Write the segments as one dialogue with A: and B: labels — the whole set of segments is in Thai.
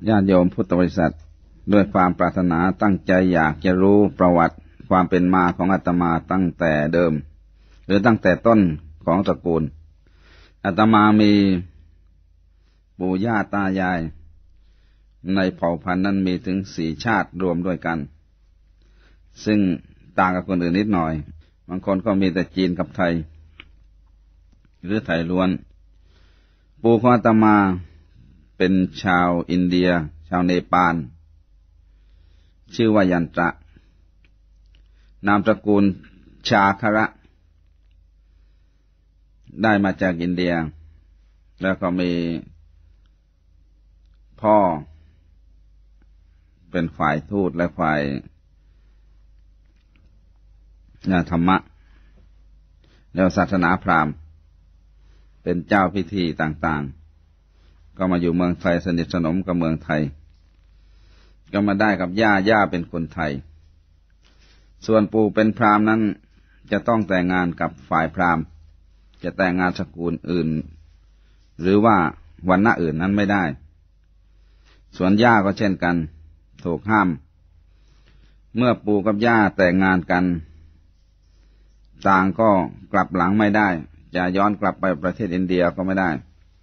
A: ญาติโยมพุทธบริษัทด้วยความปรารถนาตั้งใจอยากจะรู้ประวัติความเป็นมาของอาตมาตั้งแต่เดิมหรือตั้งแต่ต้นของตระกูลอาตมามีปู่ย่าตายายในเผ่าพันธุ์นั้นมีถึง4 ชาติรวมด้วยกันซึ่งต่างกับคนอื่นนิดหน่อยบางคนก็มีแต่จีนกับไทยหรือไทยล้วนปู่ของอาตมาเป็นชาวอินเดียชาวเนปาลชื่อว่ายันตระนามตระกูลชาคระได้มาจากอินเดียแล้วก็มีพ่อเป็นฝ่ายทูตและฝ่ายธรรมะแล้วศาสนาพราหมณ์เป็นเจ้าพิธีต่างๆก็มาอยู่เมืองไทยสนิทสนมกับเมืองไทยก็มาได้กับย่าเป็นคนไทยส่วนปู่เป็นพราหมณ์นั้นจะต้องแต่งงานกับฝ่ายพราหมณ์จะแต่งงานสกุลอื่นหรือว่าวรรณะอื่นนั้นไม่ได้ส่วนย่าก็เช่นกันถูกห้ามเมื่อปู่กับย่าแต่งงานกันต่างก็กลับหลังไม่ได้จะย้อนกลับไปประเทศอินเดียก็ไม่ได้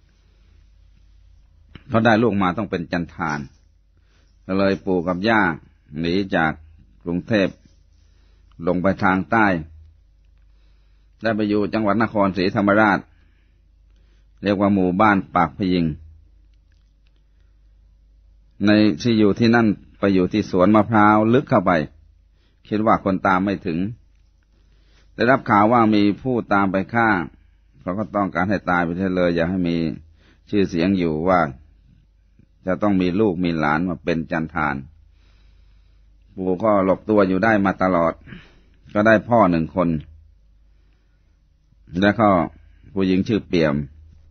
A: เพราะได้ลูกมาต้องเป็นจันทานก็เลยปู่กับย่าหนีจากกรุงเทพลงไปทางใต้ได้ไปอยู่จังหวัดนครศรีธรรมราชเรียกว่าหมู่บ้านปากพยิงในที่อยู่ที่นั่นไปอยู่ที่สวนมะพร้าวลึกเข้าไปคิดว่าคนตามไม่ถึงได้รับข่าวว่ามีผู้ตามไปฆ่าเขาก็ต้องการให้ตายไปเลยอย่าให้มีชื่อเสียงอยู่ว่าจะต้องมีลูกมีหลานมาเป็นจันทานปู่ก็หลบตัวอยู่ได้มาตลอดก็ได้พ่อ1 คนแล้วก็ผู้หญิงชื่อเปี่ยม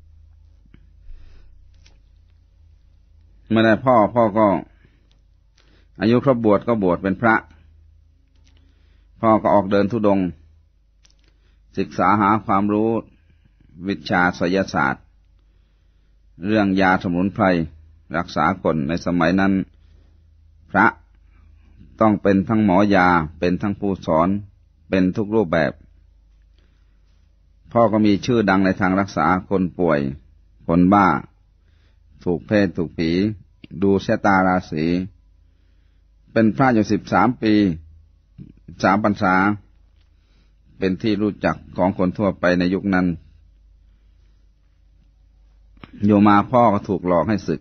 A: เมื่อได้พ่อก็อายุครบบวชก็บวชเป็นพระพ่อก็ออกเดินธุดงค์ศึกษาหาความรู้วิชาไสยศาสตร์เรื่องยาสมุนไพรรักษาคนในสมัยนั้นพระต้องเป็นทั้งหมอยาเป็นทั้งผู้สอนเป็นทุกรูปแบบพ่อก็มีชื่อดังในทางรักษาคนป่วยคนบ้าถูกเพศถูกผีดูชะตาราศีเป็นพระอยู่13 ปี3 พรรษาเป็นที่รู้จักของคนทั่วไปในยุคนั้นอยู่มาพ่อก็ถูกหลอกให้ศึก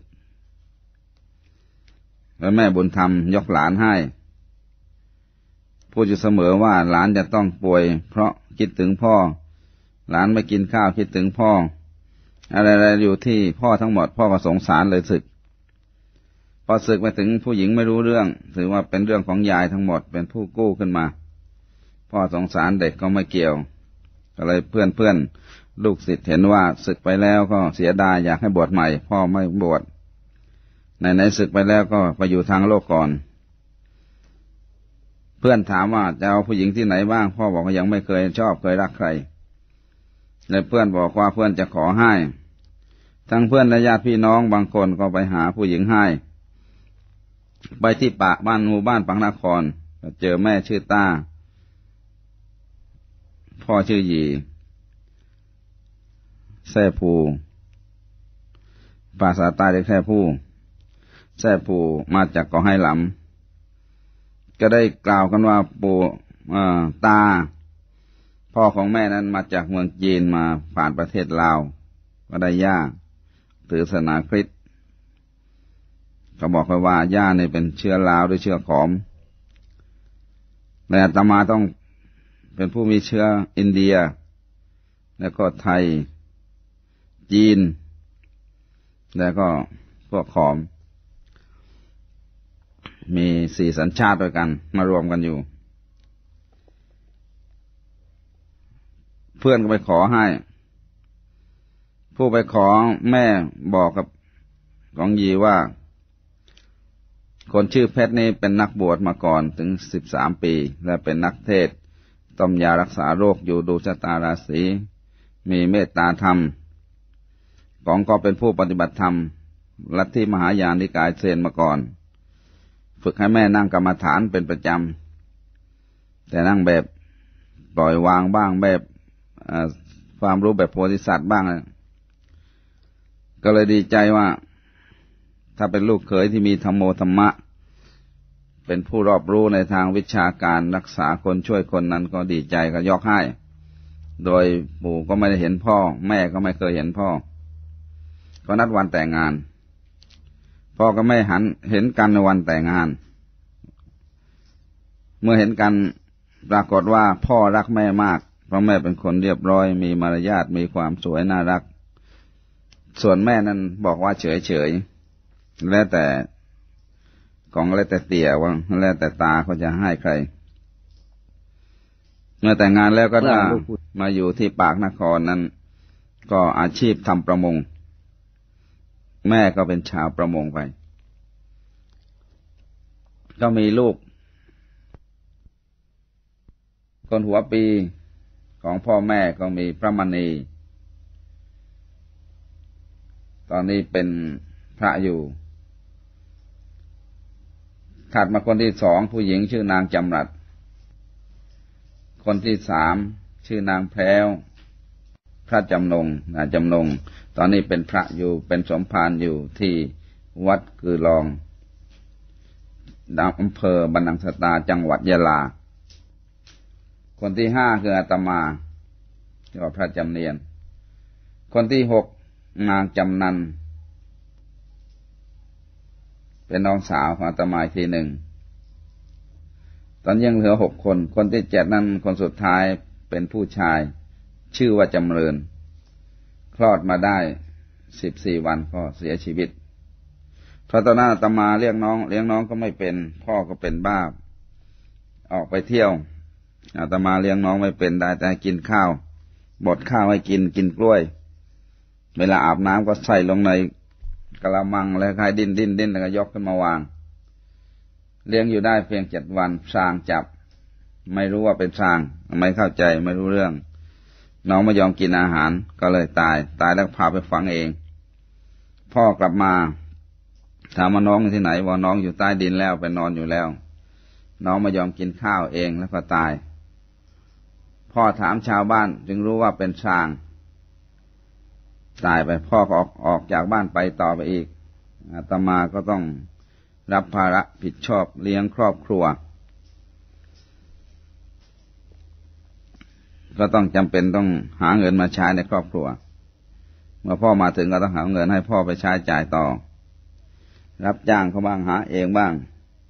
A: แล้วแม่บุญธรรมยกหลานให้พูดอยู่เสมอว่าหลานจะต้องป่วยเพราะคิดถึงพ่อหลานไม่กินข้าวคิดถึงพ่ออะไรๆอยู่ที่พ่อทั้งหมดพ่อก็สงสารเลยศึกพอศึกไปถึงผู้หญิงไม่รู้เรื่องถือว่าเป็นเรื่องของยายทั้งหมดเป็นผู้กู้ขึ้นมาพ่อสงสารเด็กก็ไม่เกี่ยวก็เลยเพื่อนลูกศิษย์เห็นว่าศึกไปแล้วก็เสียดายอยากให้บวชใหม่พ่อไม่บวชไหนศึกไปแล้วก็ไปอยู่ทางโลกก่อนเพื่อนถามว่าจะเอาผู้หญิงที่ไหนบ้างพ่อบอกว่ายังไม่เคยชอบเคยรักใครเลยเพื่อนบอกว่าเพื่อนจะขอให้ทั้งเพื่อนและญาติพี่น้องบางคนก็ไปหาผู้หญิงให้ไปที่ปากบ้านหมู่บ้านปังนครเจอแม่ชื่อต้าพ่อชื่อหยีแซ่ผูภาษาใต้เรียกแซ่ผูแซ่ผูมาจากเกาะไหหลำก็ได้กล่าวกันว่าปู่ตาพ่อของแม่นั้นมาจากเมืองจีนมาผ่านประเทศลาวก็ได้ย่าถือศาสนาคริสต์เขาบอกว่าย่าเนี่ยเป็นเชื้อลาวด้วยเชื้อขอมแต่อาตมาต้องเป็นผู้มีเชื้ออินเดียแล้วก็ไทยจีนแล้วก็พวกขอมมี4 สัญชาติด้วยกันมารวมกันอยู่เพื่อนก็ไปขอให้ผู้ไปขอแม่บอกกับของยีว่าคนชื่อเพชรนี่เป็นนักบวชมาก่อนถึง13 ปีและเป็นนักเทศน์ต้มยารักษาโรคอยู่ดูชะตาราศีมีเมตตาธรรมของก็เป็นผู้ปฏิบัติธรรมลัทธิมหายานนิกายเซนมาก่อนฝึกให้แม่นั่งกรรมฐานเป็นประจำแต่นั่งแบบปล่อยวางบ้างแบบความรู้แบบโพธิสัตว์บ้างก็เลยดีใจว่าถ้าเป็นลูกเขยที่มีธรรมโอธรรมะเป็นผู้รอบรู้ในทางวิชาการรักษาคนช่วยคนนั้นก็ดีใจก็ยกให้โดยปู่ก็ไม่ได้เห็นพ่อแม่ก็ไม่เคยเห็นพ่อก็นัดวันแต่งงานพ่อก็ไม่เห็นกันในวันแต่งงานเมื่อเห็นกันปรากฏว่าพ่อรักแม่มากเพราะแม่เป็นคนเรียบร้อยมีมารยาทมีความสวยน่ารักส่วนแม่นั้นบอกว่าเฉยๆแล้วแต่ของแล้วแต่เตี่ยว่าแล้วแต่ตาเขาจะให้ใครเมื่อแต่งงานแล้วก็ถ้ามาอยู่ที่ปากนครนั้นก็อาชีพทำประมงแม่ก็เป็นชาวประมงไปก็มีลูกคนหัวปีของพ่อแม่ก็มีพระมณีตอนนี้เป็นพระอยู่ถัดมาคนที่สองผู้หญิงชื่อนางจำรัดคนที่สามชื่อนางแพรวพระจำนงตอนนี้เป็นพระอยู่เป็นสมภารอยู่ที่วัดกือลองอำเภอบรรนังสตาจังหวัดยะลาคนที่ห้าคืออาตมาที่ว่าพระจำเนียนคนที่หกนางจำนันเป็นน้องสาวของอาตมาอีกทีหนึ่งตอนยังเหลือ6 คนคนที่7นั้นคนสุดท้ายเป็นผู้ชายชื่อว่าจำเริญคลอดมาได้14 วันก็เสียชีวิตเพราะตอนนั้นอาตมาเลี้ยงน้องก็ไม่เป็นพ่อก็เป็นบ้าออกไปเที่ยวอาตมาเลี้ยงน้องไม่เป็นได้แต่กินข้าวบดข้าวให้กินกล้วยเวลาอาบน้ำก็ใส่ลงในกะละมังแล้วใครดิ้นแล้วก็ยกขึ้นมาวางเลี้ยงอยู่ได้เพียง7 วันช้างจับไม่รู้ว่าเป็นช้างไม่เข้าใจไม่รู้เรื่องน้องไม่ยอมกินอาหารก็เลยตายแล้วพาไปฝังเองพ่อกลับมาถามว่าน้องอยู่ที่ไหนว่าน้องอยู่ใต้ดินแล้วไปนอนอยู่แล้วน้องไม่ยอมกินข้าวเองแล้วก็ตายพ่อถามชาวบ้านจึงรู้ว่าเป็นช้างตายไปพ่อก็ออกจากบ้านไปต่อไปอีกอาตมาก็ต้องรับภาระผิดชอบเลี้ยงครอบครัวก็ต้องจำเป็นต้องหาเงินมาใช้ในครอบครัวเมื่อพ่อมาถึงก็ต้องหาเงินให้พ่อไปใช้จ่ายต่อรับจ้างเขาบ้างหาเองบ้าง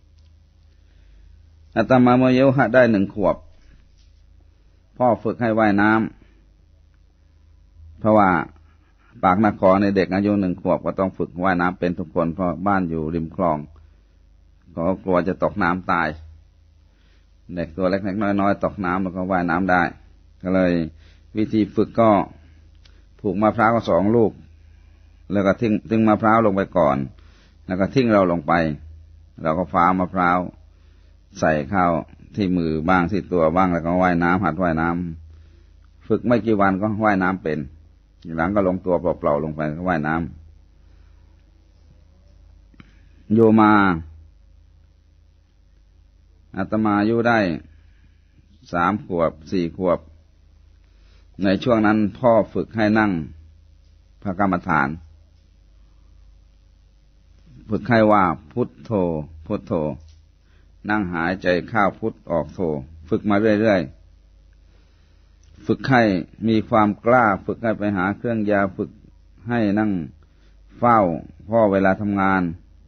A: อาตมาเมื่ออายุได้1 ขวบพ่อฝึกให้ว่ายน้ำเพราะว่าปากนครในเด็กอายุ1 ขวบก็ต้องฝึกว่ายน้ำเป็นทุกคนเพราะบ้านอยู่ริมคลองก็กลัวจะตกน้ำตายเด็กตัวเล็กๆน้อยๆตกน้ำแล้วก็ว่ายน้ำได้ก็เลยวิธีฝึกก็ผูกมะพร้าวก็2 ลูกแล้วก็ทิ้งมะพร้าวลงไปก่อนแล้วก็ทิ้งเราลงไปเราก็ฟ้ามะพร้าวใส่เข้าที่มือบ้างที่ตัวบ้างแล้วก็ว่ายน้ำหัดว่ายน้ำฝึกไม่กี่วันก็ว่ายน้ำเป็นหลังก็ลงตัวเปล่าๆลงไปก็ว่ายน้ำอยู่มาอาตมาอยู่ได้3 ขวบ 4 ขวบในช่วงนั้นพ่อฝึกให้นั่งพระกรรมฐานฝึกให้ว่าพุทโธพุทโธนั่งหายใจเข้าพุทออกโธฝึกมาเรื่อยๆฝึกให้มีความกล้าฝึกให้ไปหาเครื่องยาฝึกให้นั่งเฝ้าพ่อเวลาทำงาน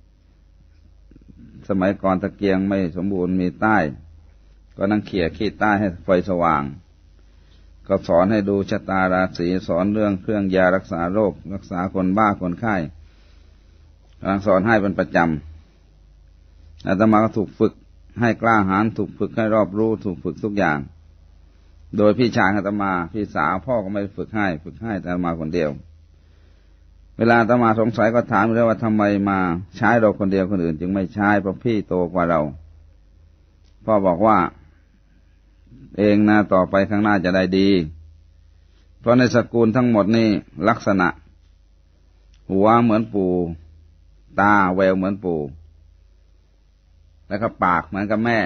A: สมัยก่อนตะเกียงไม่สมบูรณ์มีใต้ก็นั่งเขี่ยขี้ใต้ให้ไฟสว่างก็สอนให้ดูชะตาราศีสอนเรื่องเครื่องยารักษาโรครักษาคนบ้าคนไข้สอนให้เป็นประจำอาตมาก็ถูกฝึกให้กล้าหาญถูกฝึกให้รอบรู้ถูกฝึกทุกอย่างโดยพี่ชายอาตมาพี่สาวพ่อก็ไม่ฝึกให้แต่อาตมาคนเดียวเวลาอาตมาสงสัยก็ถามเลยว่าทำไมมาใช้เราคนเดียวคนอื่นจึงไม่ใช้เพราะพี่โตกว่าเราพ่อบอกว่าเองนะต่อไปข้างหน้าจะได้ดีเพราะในสกุลทั้งหมดนี่ลักษณะหัวเหมือนปู่ตาแววเหมือนปู่แล้วก็ปากเหมือนกับแม่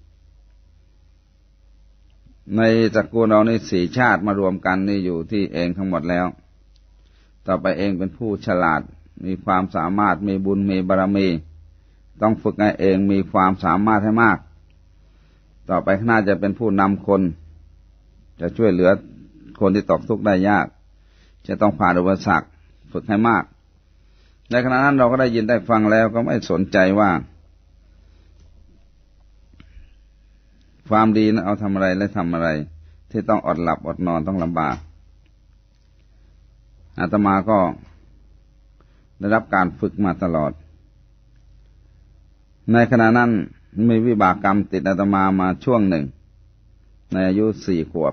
A: ในตระกูลเรานี่4 ชาติมารวมกันนี่อยู่ที่เองทั้งหมดแล้วต่อไปเองเป็นผู้ฉลาดมีความสามารถมีบุญมีบารมีต้องฝึกให้เองมีความสามารถให้มากต่อไปข้างหน้าจะเป็นผู้นำคนจะช่วยเหลือคนที่ตกทุกข์ได้ยากจะต้องผ่านอุปสรรคฝึกให้มากในขณะนั้นเราก็ได้ยินได้ฟังแล้วก็ไม่สนใจว่าความดีนั้นเอาทำอะไรและทำอะไรที่ต้องอดหลับอดนอนต้องลำบากอาตมาก็ได้รับการฝึกมาตลอดในขณะนั้นมีวิบากกรรมติดอาตมามาช่วงหนึ่งในอายุ4 ขวบ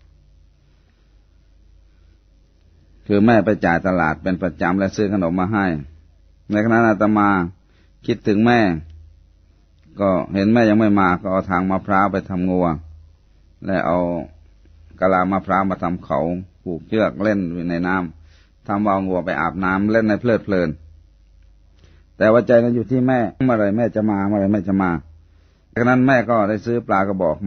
A: คือแม่ไปจ่ายตลาดเป็นประจำและซื้อขนมมาให้ในขณะนั้นอาตมาคิดถึงแม่ก็เห็นแม่ยังไม่มาก็เอาทางมะพร้าวไปทำงัวและเอากะลามะพร้าวมาทำเขาผูกเชือกเล่นในน้ำทำเอางัวไปอาบน้ำเล่นในเพลิดเพลินแต่ว่าใจนั้นอยู่ที่แม่เมื่อไรแม่จะมาเมื่อไรแม่จะมาดังนั้นแม่ก็ได้ซื้อปลากระบอก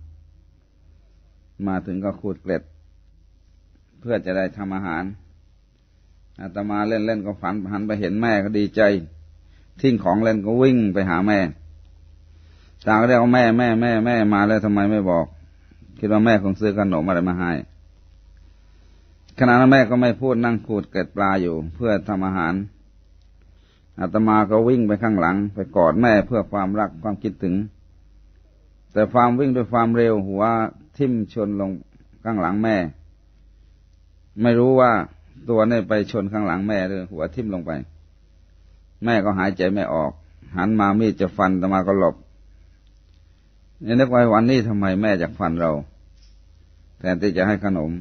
A: มาถึงก็ขูดเกล็ดเพื่อจะได้ทำอาหารอาตมาเล่นก็หันไปเห็นแม่ก็ดีใจทิ้งของเล่นก็วิ่งไปหาแม่ต่างก็เรียกว่าแม่มาแล้วทำไมไม่บอกคิดว่าแม่คงซื้อขนมอะไรมาให้ขณะนั้นแม่ก็ไม่พูดนั่งขูดเกล็ดปลาอยู่เพื่อทำอาหารอาตมาก็วิ่งไปข้างหลังไปกอดแม่เพื่อความรักความคิดถึงแต่ความวิ่งด้วยความเร็วหัวทิ่มชนลงข้างหลังแม่ไม่รู้ว่าตัวนี่ไปชนข้างหลังแม่หรือหัวทิ่มลงไปแม่ก็หายใจไม่ออกหันมามีดจะฟันอาตมาก็หลบนี่นึกไว้วันนี้ทำไมแม่อยากฟันเราแทนที่จะให้ขนม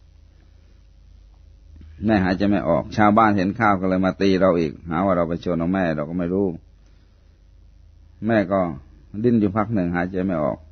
A: แม่หายใจไม่ออกชาวบ้านเห็นข้าวก็เลยมาตีเราอีกหาว่าเราไปชนเอาแม่เราก็ไม่รู้แม่ก็ดิ้นอยู่พักหนึ่งหายใจไม่ออก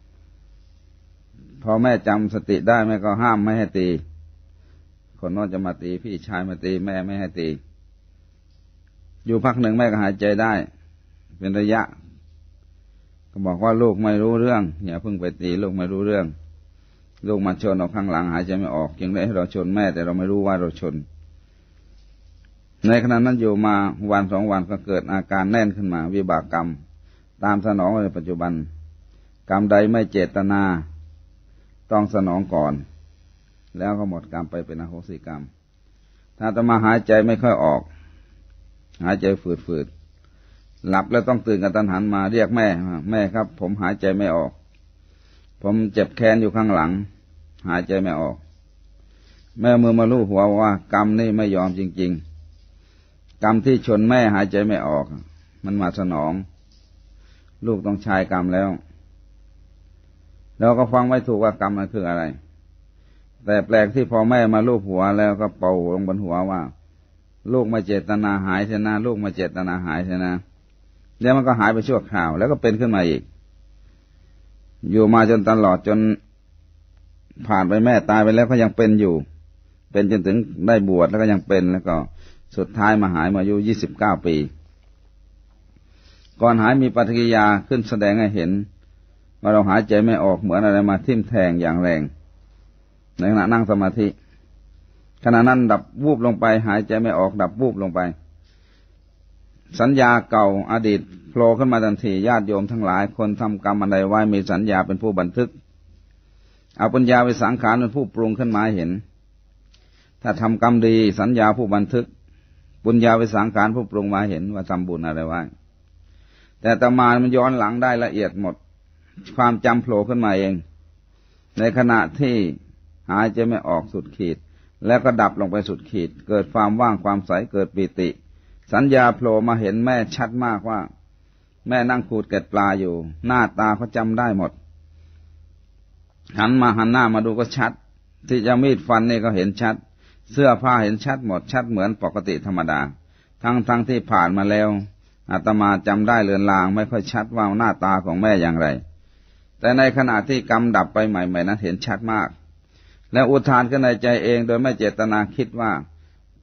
A: พอแม่จำสติได้แม่ก็ห้ามไม่ให้ตีคนโน้นจะมาตีพี่ชายมาตีแม่ไม่ให้ตีอยู่พักหนึ่งแม่ก็หายใจได้เป็นระยะก็บอกว่าลูกไม่รู้เรื่องอย่าเพิ่งไปตีลูกไม่รู้เรื่องลูกมาชนออกข้างหลังหายใจไม่ออกจึงได้ให้เราชนแม่แต่เราไม่รู้ว่าเราชนในขณะนั้นอยู่มาวัน2 วันก็เกิดอาการแน่นขึ้นมาวิบากกรรมตามสนองในปัจจุบันกรรมใดไม่เจตนาต้องสนองก่อนแล้วก็หมดกรรมไปเป็นอโหสิกรรมถ้าอาตมาหายใจไม่ค่อยออกหายใจฝืดหลับแล้วต้องตื่นกันตันหันมาเรียกแม่ครับผมหายใจไม่ออกผมเจ็บแขนอยู่ข้างหลังหายใจไม่ออกแม่มือมาลูบหัวว่ากรรมนี่ไม่ยอมจริงๆกรรมที่ชนแม่หายใจไม่ออกมันมาสนองลูกต้องใช้กรรมแล้วเราก็ฟังไม่ถูกว่ากรรมมันคืออะไรแต่แปลกที่พอแม่มาลูบหัวแล้วก็เป่าลงบนหัวว่าลูกมาเจตนาหายเถอะนะลูกมาเจตนาหายเถอะนะแล้วมันก็หายไปชั่วคราวแล้วก็เป็นขึ้นมาอีกอยู่มาจนตลอดจนผ่านไปแม่ตายไปแล้วก็ยังเป็นอยู่เป็นจนถึงได้บวชแล้วก็ยังเป็นแล้วก็สุดท้ายมาหายมาอายุ29 ปีก่อนหายมีปฏิกิริยาขึ้นแสดงให้เห็นว่าเราหายใจไม่ออกเหมือนอะไรมาทิ่มแทงอย่างแรงในขณะนั่งสมาธิขณะนั้นดับวูบลงไปหายใจไม่ออกดับวูบลงไปสัญญาเก่าอดีตโผล่ขึ้นมาทันทีญาติโยมทั้งหลายคนทำกรรมอันใดไว้มีสัญญาเป็นผู้บันทึกเอาปัญญาไปสังขารเป็นผู้ปรุงขึ้นมาเห็นถ้าทำกรรมดีสัญญาผู้บันทึกปุญญาไปสังขารผู้ปรุงมาเห็นว่าทำบุญอะไรไว้แต่อาตมามันย้อนหลังได้ละเอียดหมดความจำโผล่ขึ้นมาเองในขณะที่หายใจไม่ออกสุดขีดแล้วก็ดับลงไปสุดขีดเกิดความว่างความใสเกิดปิติสัญญาโผล่มาเห็นแม่ชัดมากว่าแม่นั่งขูดเกล็ดปลาอยู่หน้าตาเขาจำได้หมดหันหน้ามาดูก็ชัดที่จะมีดฟันนี่ก็เห็นชัดเสื้อผ้าเห็นชัดหมดชัดเหมือนปกติธรรมดาทั้งที่ผ่านมาแล้วอาตมาจำได้เลือนลางไม่ค่อยชัดว่าหน้าตาของแม่อย่างไรแต่ในขณะที่กรรมดับไปใหม่ๆนั้นเห็นชัดมากและอุทานขึ้นในใจเองโดยไม่เจตนาคิดว่า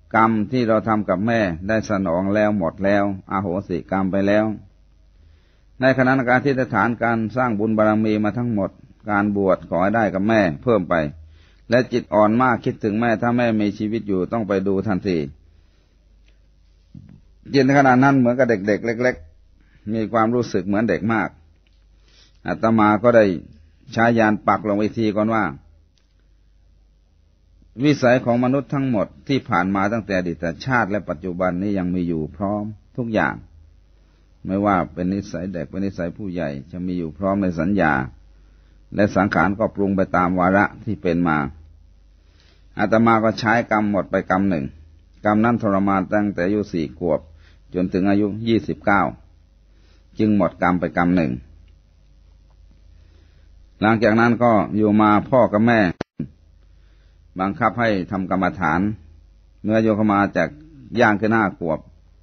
A: กรรมที่เราทำกับแม่ได้สนองแล้วหมดแล้วอโหสิกรรมไปแล้วในขณะการที่ฐานการสร้างบุญบารมีมาทั้งหมดการบวชขอให้ได้กับแม่เพิ่มไปและจิตอ่อนมากคิดถึงแม่ถ้าแม่มีชีวิตอยู่ต้องไปดูทันทีจิตขณะนั้นเหมือนกับเด็กๆเล็กๆมีความรู้สึกเหมือนเด็กมากอาตมาก็ได้ใช้ยานปักลงไว้ทีก่อนว่าวิสัยของมนุษย์ทั้งหมดที่ผ่านมาตั้งแต่อดีตชาติและปัจจุบันนี้ยังมีอยู่พร้อมทุกอย่างไม่ว่าเป็นนิสัยเด็กเป็นนิสัยผู้ใหญ่จะมีอยู่พร้อมในสัญญาและสังขารก็ปรุงไปตามวาระที่เป็นมาอาตมาก็ใช้กรรมหมดไปกรรมหนึ่งกรรมนั้นทรมานตั้งแต่อายุ4 ขวบจนถึงอายุ29จึงหมดกรรมไปกรรมหนึ่งหลังจากนั้นก็อยู่มาพ่อกับแม่บังคับให้ทำกรรมฐานเมื่อโยเข้ามาจากย่างขึ้น5 ขวบ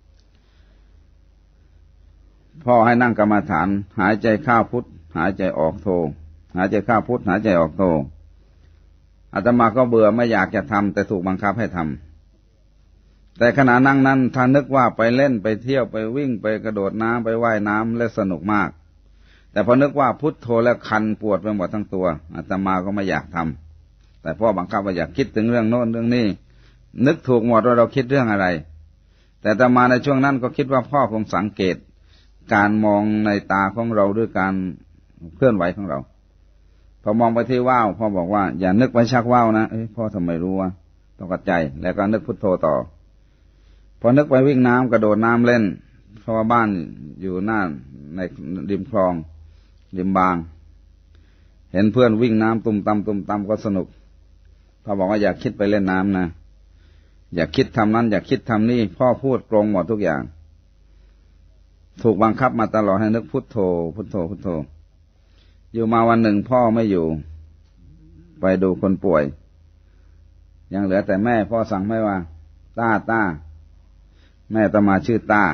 A: พ่อให้นั่งกรรมฐานหายใจเข้าพุทธหายใจออกโทหายใจเข้าพุทธหายใจออกโทอาตมาก็เบื่อไม่อยากจะทำแต่ถูกบังคับให้ทำแต่ขณะนั่งนั้นท่านนึกว่าไปเล่นไปเที่ยวไปวิ่งไปกระโดดน้ำไปว่ายน้ำและสนุกมากแต่พอนึกว่าพุทโธแล้วคันปวดไปหมดทั้งตัวอาตมาก็ไม่อยากทำแต่พ่อบังคับว่าอยากคิดถึงเรื่องโน้นเรื่องนี้นึกถูกหมดว่าเราคิดเรื่องอะไรแต่อาตมาในช่วงนั้นก็คิดว่าพ่อคงสังเกตการมองในตาของเราด้วยการเคลื่อนไหวของเราพอมองไปที่ว่าวพ่อบอกว่าอย่านึกไปชักว่าวนะพ่อทำไมรู้วะต้องกัดใจแล้วก็นึกพุทโธต่อพอนึกไปวิ่งน้ำกระโดดน้ำเล่นเพราะว่าบ้านอยู่หน้าในริมคลองริมบางเห็นเพื่อนวิ่งน้ำตุ่มตำก็สนุกพ่อบอกว่าอย่าคิดไปเล่นน้ำนะอย่าคิดทำนั้นอย่าคิดทำนี่พ่อพูดตรงหมดทุกอย่างถูกบังคับมาตลอดให้นึกพุทโธพุทโธพุทโธอยู่มาวันหนึ่งพ่อไม่อยู่ไปดูคนป่วยยังเหลือแต่แม่พ่อสั่งแม่ว่าต้าแม่อาตมาชื่อต้า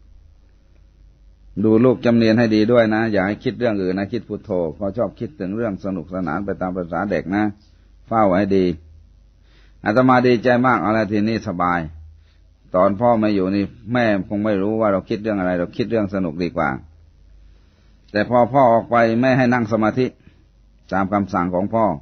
A: ดูลูกจำเนียนให้ดีด้วยนะอย่าให้คิดเรื่องอื่นนะคิดพุทโธพอชอบคิดถึงเรื่องสนุกสนานไปตามภาษาเด็กนะเฝ้าไว้ดีอาตมาดีใจมากเอาละทีนี้สบายตอนพ่อไม่อยู่นี่แม่คงไม่รู้ว่าเราคิดเรื่องอะไรเราคิดเรื่องสนุกดีกว่าแต่พอพ่อออกไปแม่ให้นั่งสมาธิตามคำสั่งของพ่อ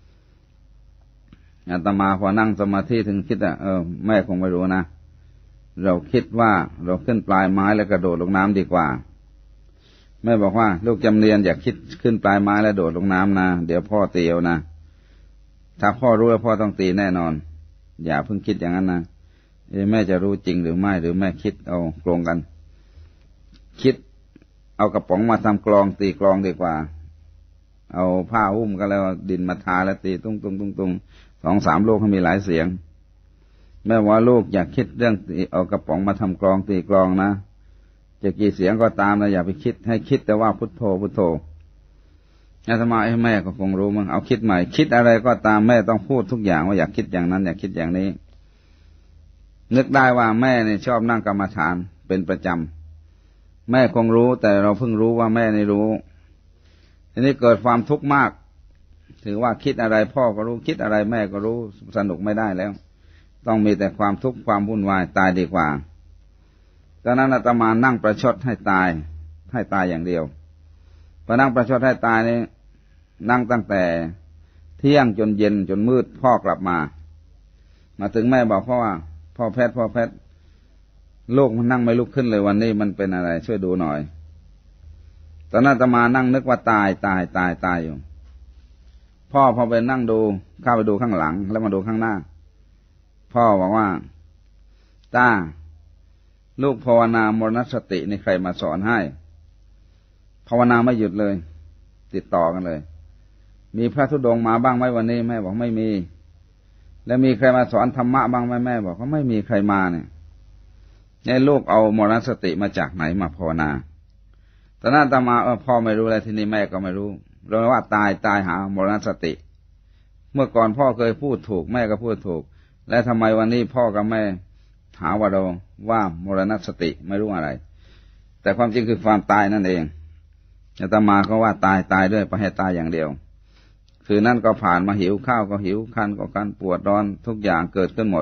A: อาตมาพอนั่งสมาธิถึงคิดแม่คงไม่รู้นะเราคิดว่าเราขึ้นปลายไม้แล้วกระโดดลงน้ำดีกว่าแม่บอกว่าลูกจำเรียนอย่าคิดขึ้นปลายไม้แล้วโดดลงน้ำนะเดี๋ยวพ่อตีเอานะถ้าพ่อรู้แล้วพ่อต้องตีแน่นอนอย่าเพิ่งคิดอย่างนั้นนะแม่จะรู้จริงหรือไม่หรือแม่คิดเอาโกงกันคิดเอากระป๋องมาทำกลองตีกลองดีกว่าเอาผ้าหุ้มกันแล้วดินมาทาแล้วตีตุ้ง2-3 ลูกให้มีหลายเสียงแม่ว่าลูกอยากคิดเรื่องเอากระป๋องมาทำกลองตีกลองนะจะกี่เสียงก็ตามนะอย่าไปคิดให้คิดแต่ว่าพุทโธพุทโธอาตมาแม่ก็คงรู้มั้งเอาคิดใหม่คิดอะไรก็ตามแม่ต้องพูดทุกอย่างว่าอยากคิดอย่างนั้นอยากคิดอย่างนี้นึกได้ว่าแม่เนี่ยชอบนั่งกรรมฐานเป็นประจำแม่คงรู้แต่เราเพิ่งรู้ว่าแม่ไม่รู้ทีนี้เกิดความทุกข์มากถือว่าคิดอะไรพ่อก็รู้คิดอะไรแม่ก็รู้สนุกไม่ได้แล้วต้องมีแต่ความทุกข์ความวุ่นวายตายดีกว่าตอนนั้นอาตมานั่งประชดให้ตายอย่างเดียวพอนั่งประชดให้ตายนี่นั่งตั้งแต่เที่ยงจนเย็นจนมืดพ่อกลับมาถึงแม่บอกพ่อว่าพ่อแพทย์ลูกมันนั่งไม่ลุกขึ้นเลยวันนี้มันเป็นอะไรช่วยดูหน่อยตอนนั้นอาตมานั่งนึกว่าตายอยู่พ่อพอไปนั่งดูเข้าไปดูข้างหลังแล้วมาดูข้างหน้าพ่อบอกว่าต้าลูกภาวนามรณสตินี่ใครมาสอนให้ภาวนาไม่หยุดเลยติดต่อกันเลยมีพระธุดงค์มาบ้างไหมวันนี้แม่บอกไม่มีแล้วมีใครมาสอนธรรมะบ้างไหมแม่บอกว่าไม่มีใครมาเนี่ยลูกเอามรณสติมาจากไหนมาภาวนาตอนนั้นอาตมาพ่อไม่รู้อะไรทีนี้แม่ก็ไม่รู้เราว่าตายหามรณสติเมื่อก่อนพ่อเคยพูดถูกแม่ก็พูดถูกและทำไมวันนี้พ่อกับแม่หาว่าเราว่ามรณสติไม่รู้อะไรแต่ความจริงคือความตายนั่นเองอาตมาก็ว่าตายด้วยไปให้ตายอย่างเดียวคือนั่นก็ผ่านมาหิวข้าวก็หิวคันก็คันปวดร้อนทุกอย่างเกิดขึ้นหมด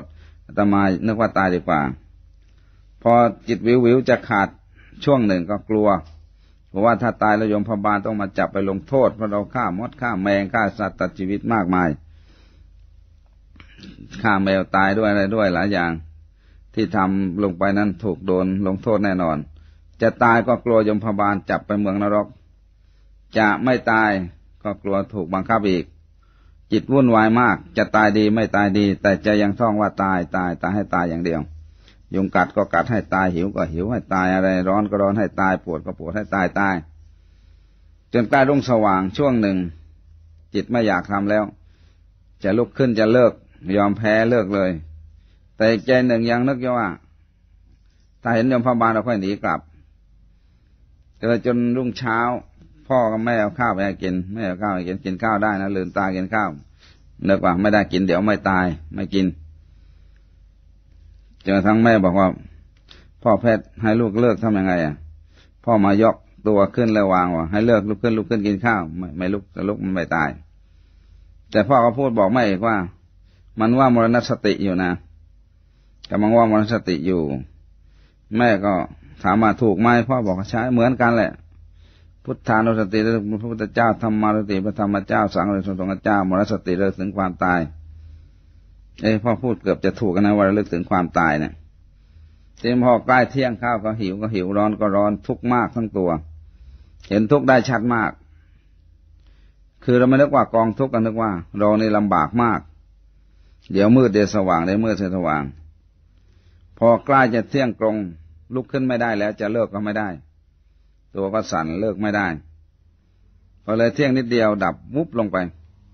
A: อาตมานึกว่าตายดีกว่าพอจิตวิวจะขาดช่วงหนึ่งก็กลัวเพราะว่าถ้าตายแล้วยมพบาลต้องมาจับไปลงโทษเพราะเราฆ่ามดฆ่าแมงฆ่าสัตว์ตัดชีวิตมากมายฆ่าแมวตายด้วยอะไรด้วยหลายอย่างที่ทำลงไปนั้นถูกโดนลงโทษแน่นอนจะตายก็กลัวยมพบาลจับไปเมืองนรกจะไม่ตายก็กลัวถูกบังคับอีกจิตวุ่นวายมากจะตายดีไม่ตายดีแต่จะยังท่องว่าตายให้ตายอย่างเดียวยุงกัดก็กัดให้ตายหิวก็หิวให้ตายอะไรร้อนก็ร้อนให้ตายปวดก็ปวดให้ตายจนใกล้รุ่งสว่างช่วงหนึ่งจิตไม่อยากทำแล้วจะลุกขึ้นจะเลิกยอมแพ้เลิกเลยแต่ใจหนึ่งยังนึกว่าถ้าเห็นยมพบาลเราค่อยหนีกลับจนรุ่งเช้าพ่อกับแม่เอาข้าวไปให้กินแม่เอาข้าวให้กินข้าวได้นะลืมตากินข้าวนึกว่าไม่ได้กินเดี๋ยวไม่ตายไม่กินจนทั้งแม่บอกว่าพ่อแพทย์ให้ลูกเลิกทำยังไงพ่อมายกตัวขึ้นแล้ววางว่าให้เลิกลุกขึ้นกินข้าวไม่ลุกจะลุกมันไม่ตายแต่พ่อก็พูดบอกแม่อีกว่ามันว่ามรณสติอยู่นะกำลังว่ามรณสติอยู่แม่ก็ถามมาถูกไหมพ่อบอกใช้เหมือนกันแหละพุทธานุสติระลึกพระพุทธเจ้าธรรมานุสติพระธรรมเจ้าสังฆระลึกสงฆ์เจ้ามรณสติระลึกถึงความตายพ่อพูดเกือบจะถูกกันนะว่าระลึกถึงความตายเนี่ยทีนี้พอใกล้เที่ยงข้าวก็หิวร้อนก็ร้อนทุกข์มากทั้งตัวเห็นทุกข์ได้ชัดมากคือเราไม่นึกว่ากองทุกข์กันนึกว่าเรานี่ลำบากมากเดี๋ยวมืดเดี๋ยวสว่างเดี๋ยวมืดเดี๋ยวสว่างพอใกล้จะเที่ยงตรงลุกขึ้นไม่ได้แล้วจะเลิกก็ไม่ได้ตัวก็สั่นเลิกไม่ได้พอเลยเที่ยงนิดเดียวดับวุบลงไป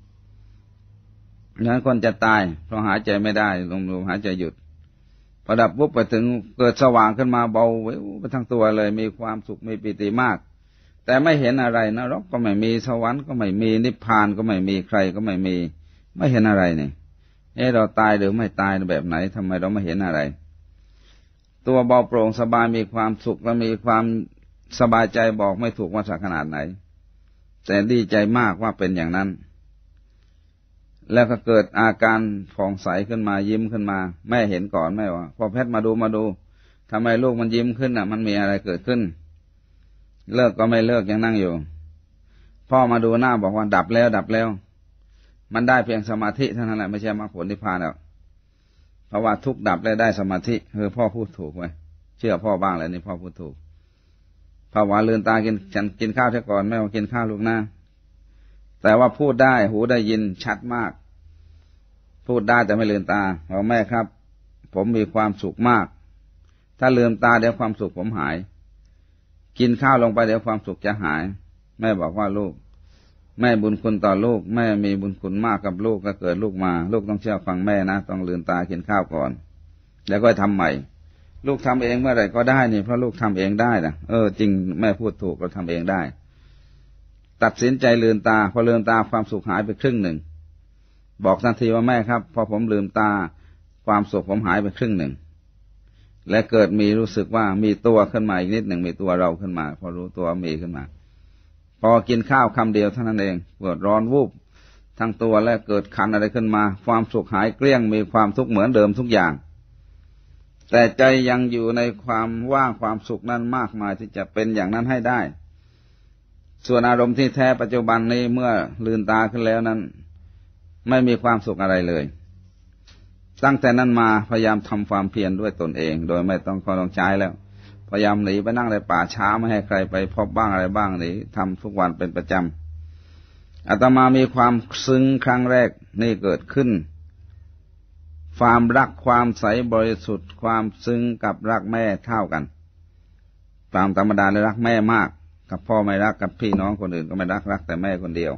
A: อย่างนั้นคนจะตายเพราะหายใจไม่ได้ลมหายใจหยุดพอดับวุบไปถึงเกิดสว่างขึ้นมาเบาไปทั้งตัวเลยมีความสุขมีปิติมากแต่ไม่เห็นอะไรนรกก็ไม่มีสวรรค์ก็ไม่มีนิพพานก็ไม่มีใครก็ไม่มีไม่เห็นอะไรนี่เราตายหรือไม่ตายแบบไหนทำไมเราไม่เห็นอะไรตัวเบาโปร่งสบายมีความสุขและมีความสบายใจบอกไม่ถูกว่าสักขนาดไหนแต่ดีใจมากว่าเป็นอย่างนั้นแล้วก็เกิดอาการผ่องใสขึ้นมายิ้มขึ้นมาแม่เห็นก่อนแม่ว่าพอแพทย์มาดูทำไมลูกมันยิ้มขึ้นมันมีอะไรเกิดขึ้นเลิกก็ไม่เลิกยังนั่งอยู่พ่อมาดูหน้าบอกว่าดับแล้วมันได้เพียงสมาธิเท่านั้นแหละไม่ใช่มรรคผลนิพพานแล้วเพราะว่าทุกดับได้สมาธิพ่อพูดถูกไว้เชื่อพ่อบ้างเลยนี่พ่อพูดถูกภาวะลืมตากินข้าวเสียก่อนแม่ว่ากินข้าวลูกนะแต่ว่าพูดได้หูได้ยินชัดมากพูดได้แต่ไม่ลืมตาบอกแม่ครับผมมีความสุขมากถ้าลืมตาเดี๋ยวความสุขผมหายกินข้าวลงไปเดี๋ยวความสุขจะหายแม่บอกว่าลูกแม่บุญคุณต่อลูกแม่มีบุญคุณมากกับลูกก็เกิดลูกมาลูกต้องเชื่อฟังแม่นะต้องลืมตากินข้าวก่อนแล้วก็ทำใหม่ลูกทำเองเมื่อไหร่ก็ได้นี่เพราะลูกทำเองได้นะจริงแม่พูดถูกเราทำเองได้ตัดสินใจลืมตาพอลืมตาความสุขหายไปครึ่งหนึ่งบอกทันทีว่าแม่ครับพอผมลืมตาความสุขผมหายไปครึ่งหนึ่งและเกิดมีรู้สึกว่ามีตัวขึ้นมาอีกนิดหนึ่งมีตัวเราขึ้นมาพอรู้ตัวมีขึ้นมาพอกินข้าวคำเดียวเท่านั้นเองปวดร้อนวูบทั้งตัวและเกิดคันอะไรขึ้นมาความสุขหายเกลี้ยงมีความทุกข์เหมือนเดิมทุกอย่างแต่ใจยังอยู่ในความว่างความสุขนั้นมากมายที่จะเป็นอย่างนั้นให้ได้ส่วนอารมณ์ที่แท้ปัจจุบันนี้เมื่อลืมตาขึ้นแล้วนั้นไม่มีความสุขอะไรเลยตั้งแต่นั้นมาพยายามทำความเพียรด้วยตนเองโดยไม่ต้องขอลองใช้แล้วพยายามหนีไปนั่งในป่าช้าไม่ให้ใครไปพบบ้างอะไรบ้างหนีทำทุกวันเป็นประจำอาตมามีความซึ้งครั้งแรกนี่เกิดขึ้นความรักความใสบริสุทธิ์ความซึ้งกับรักแม่เท่ากันตามธรรมดาเลยรักแม่มากกับพ่อไม่รักกับพี่น้องคนอื่นก็ไม่รักแต่แม่คนเดียว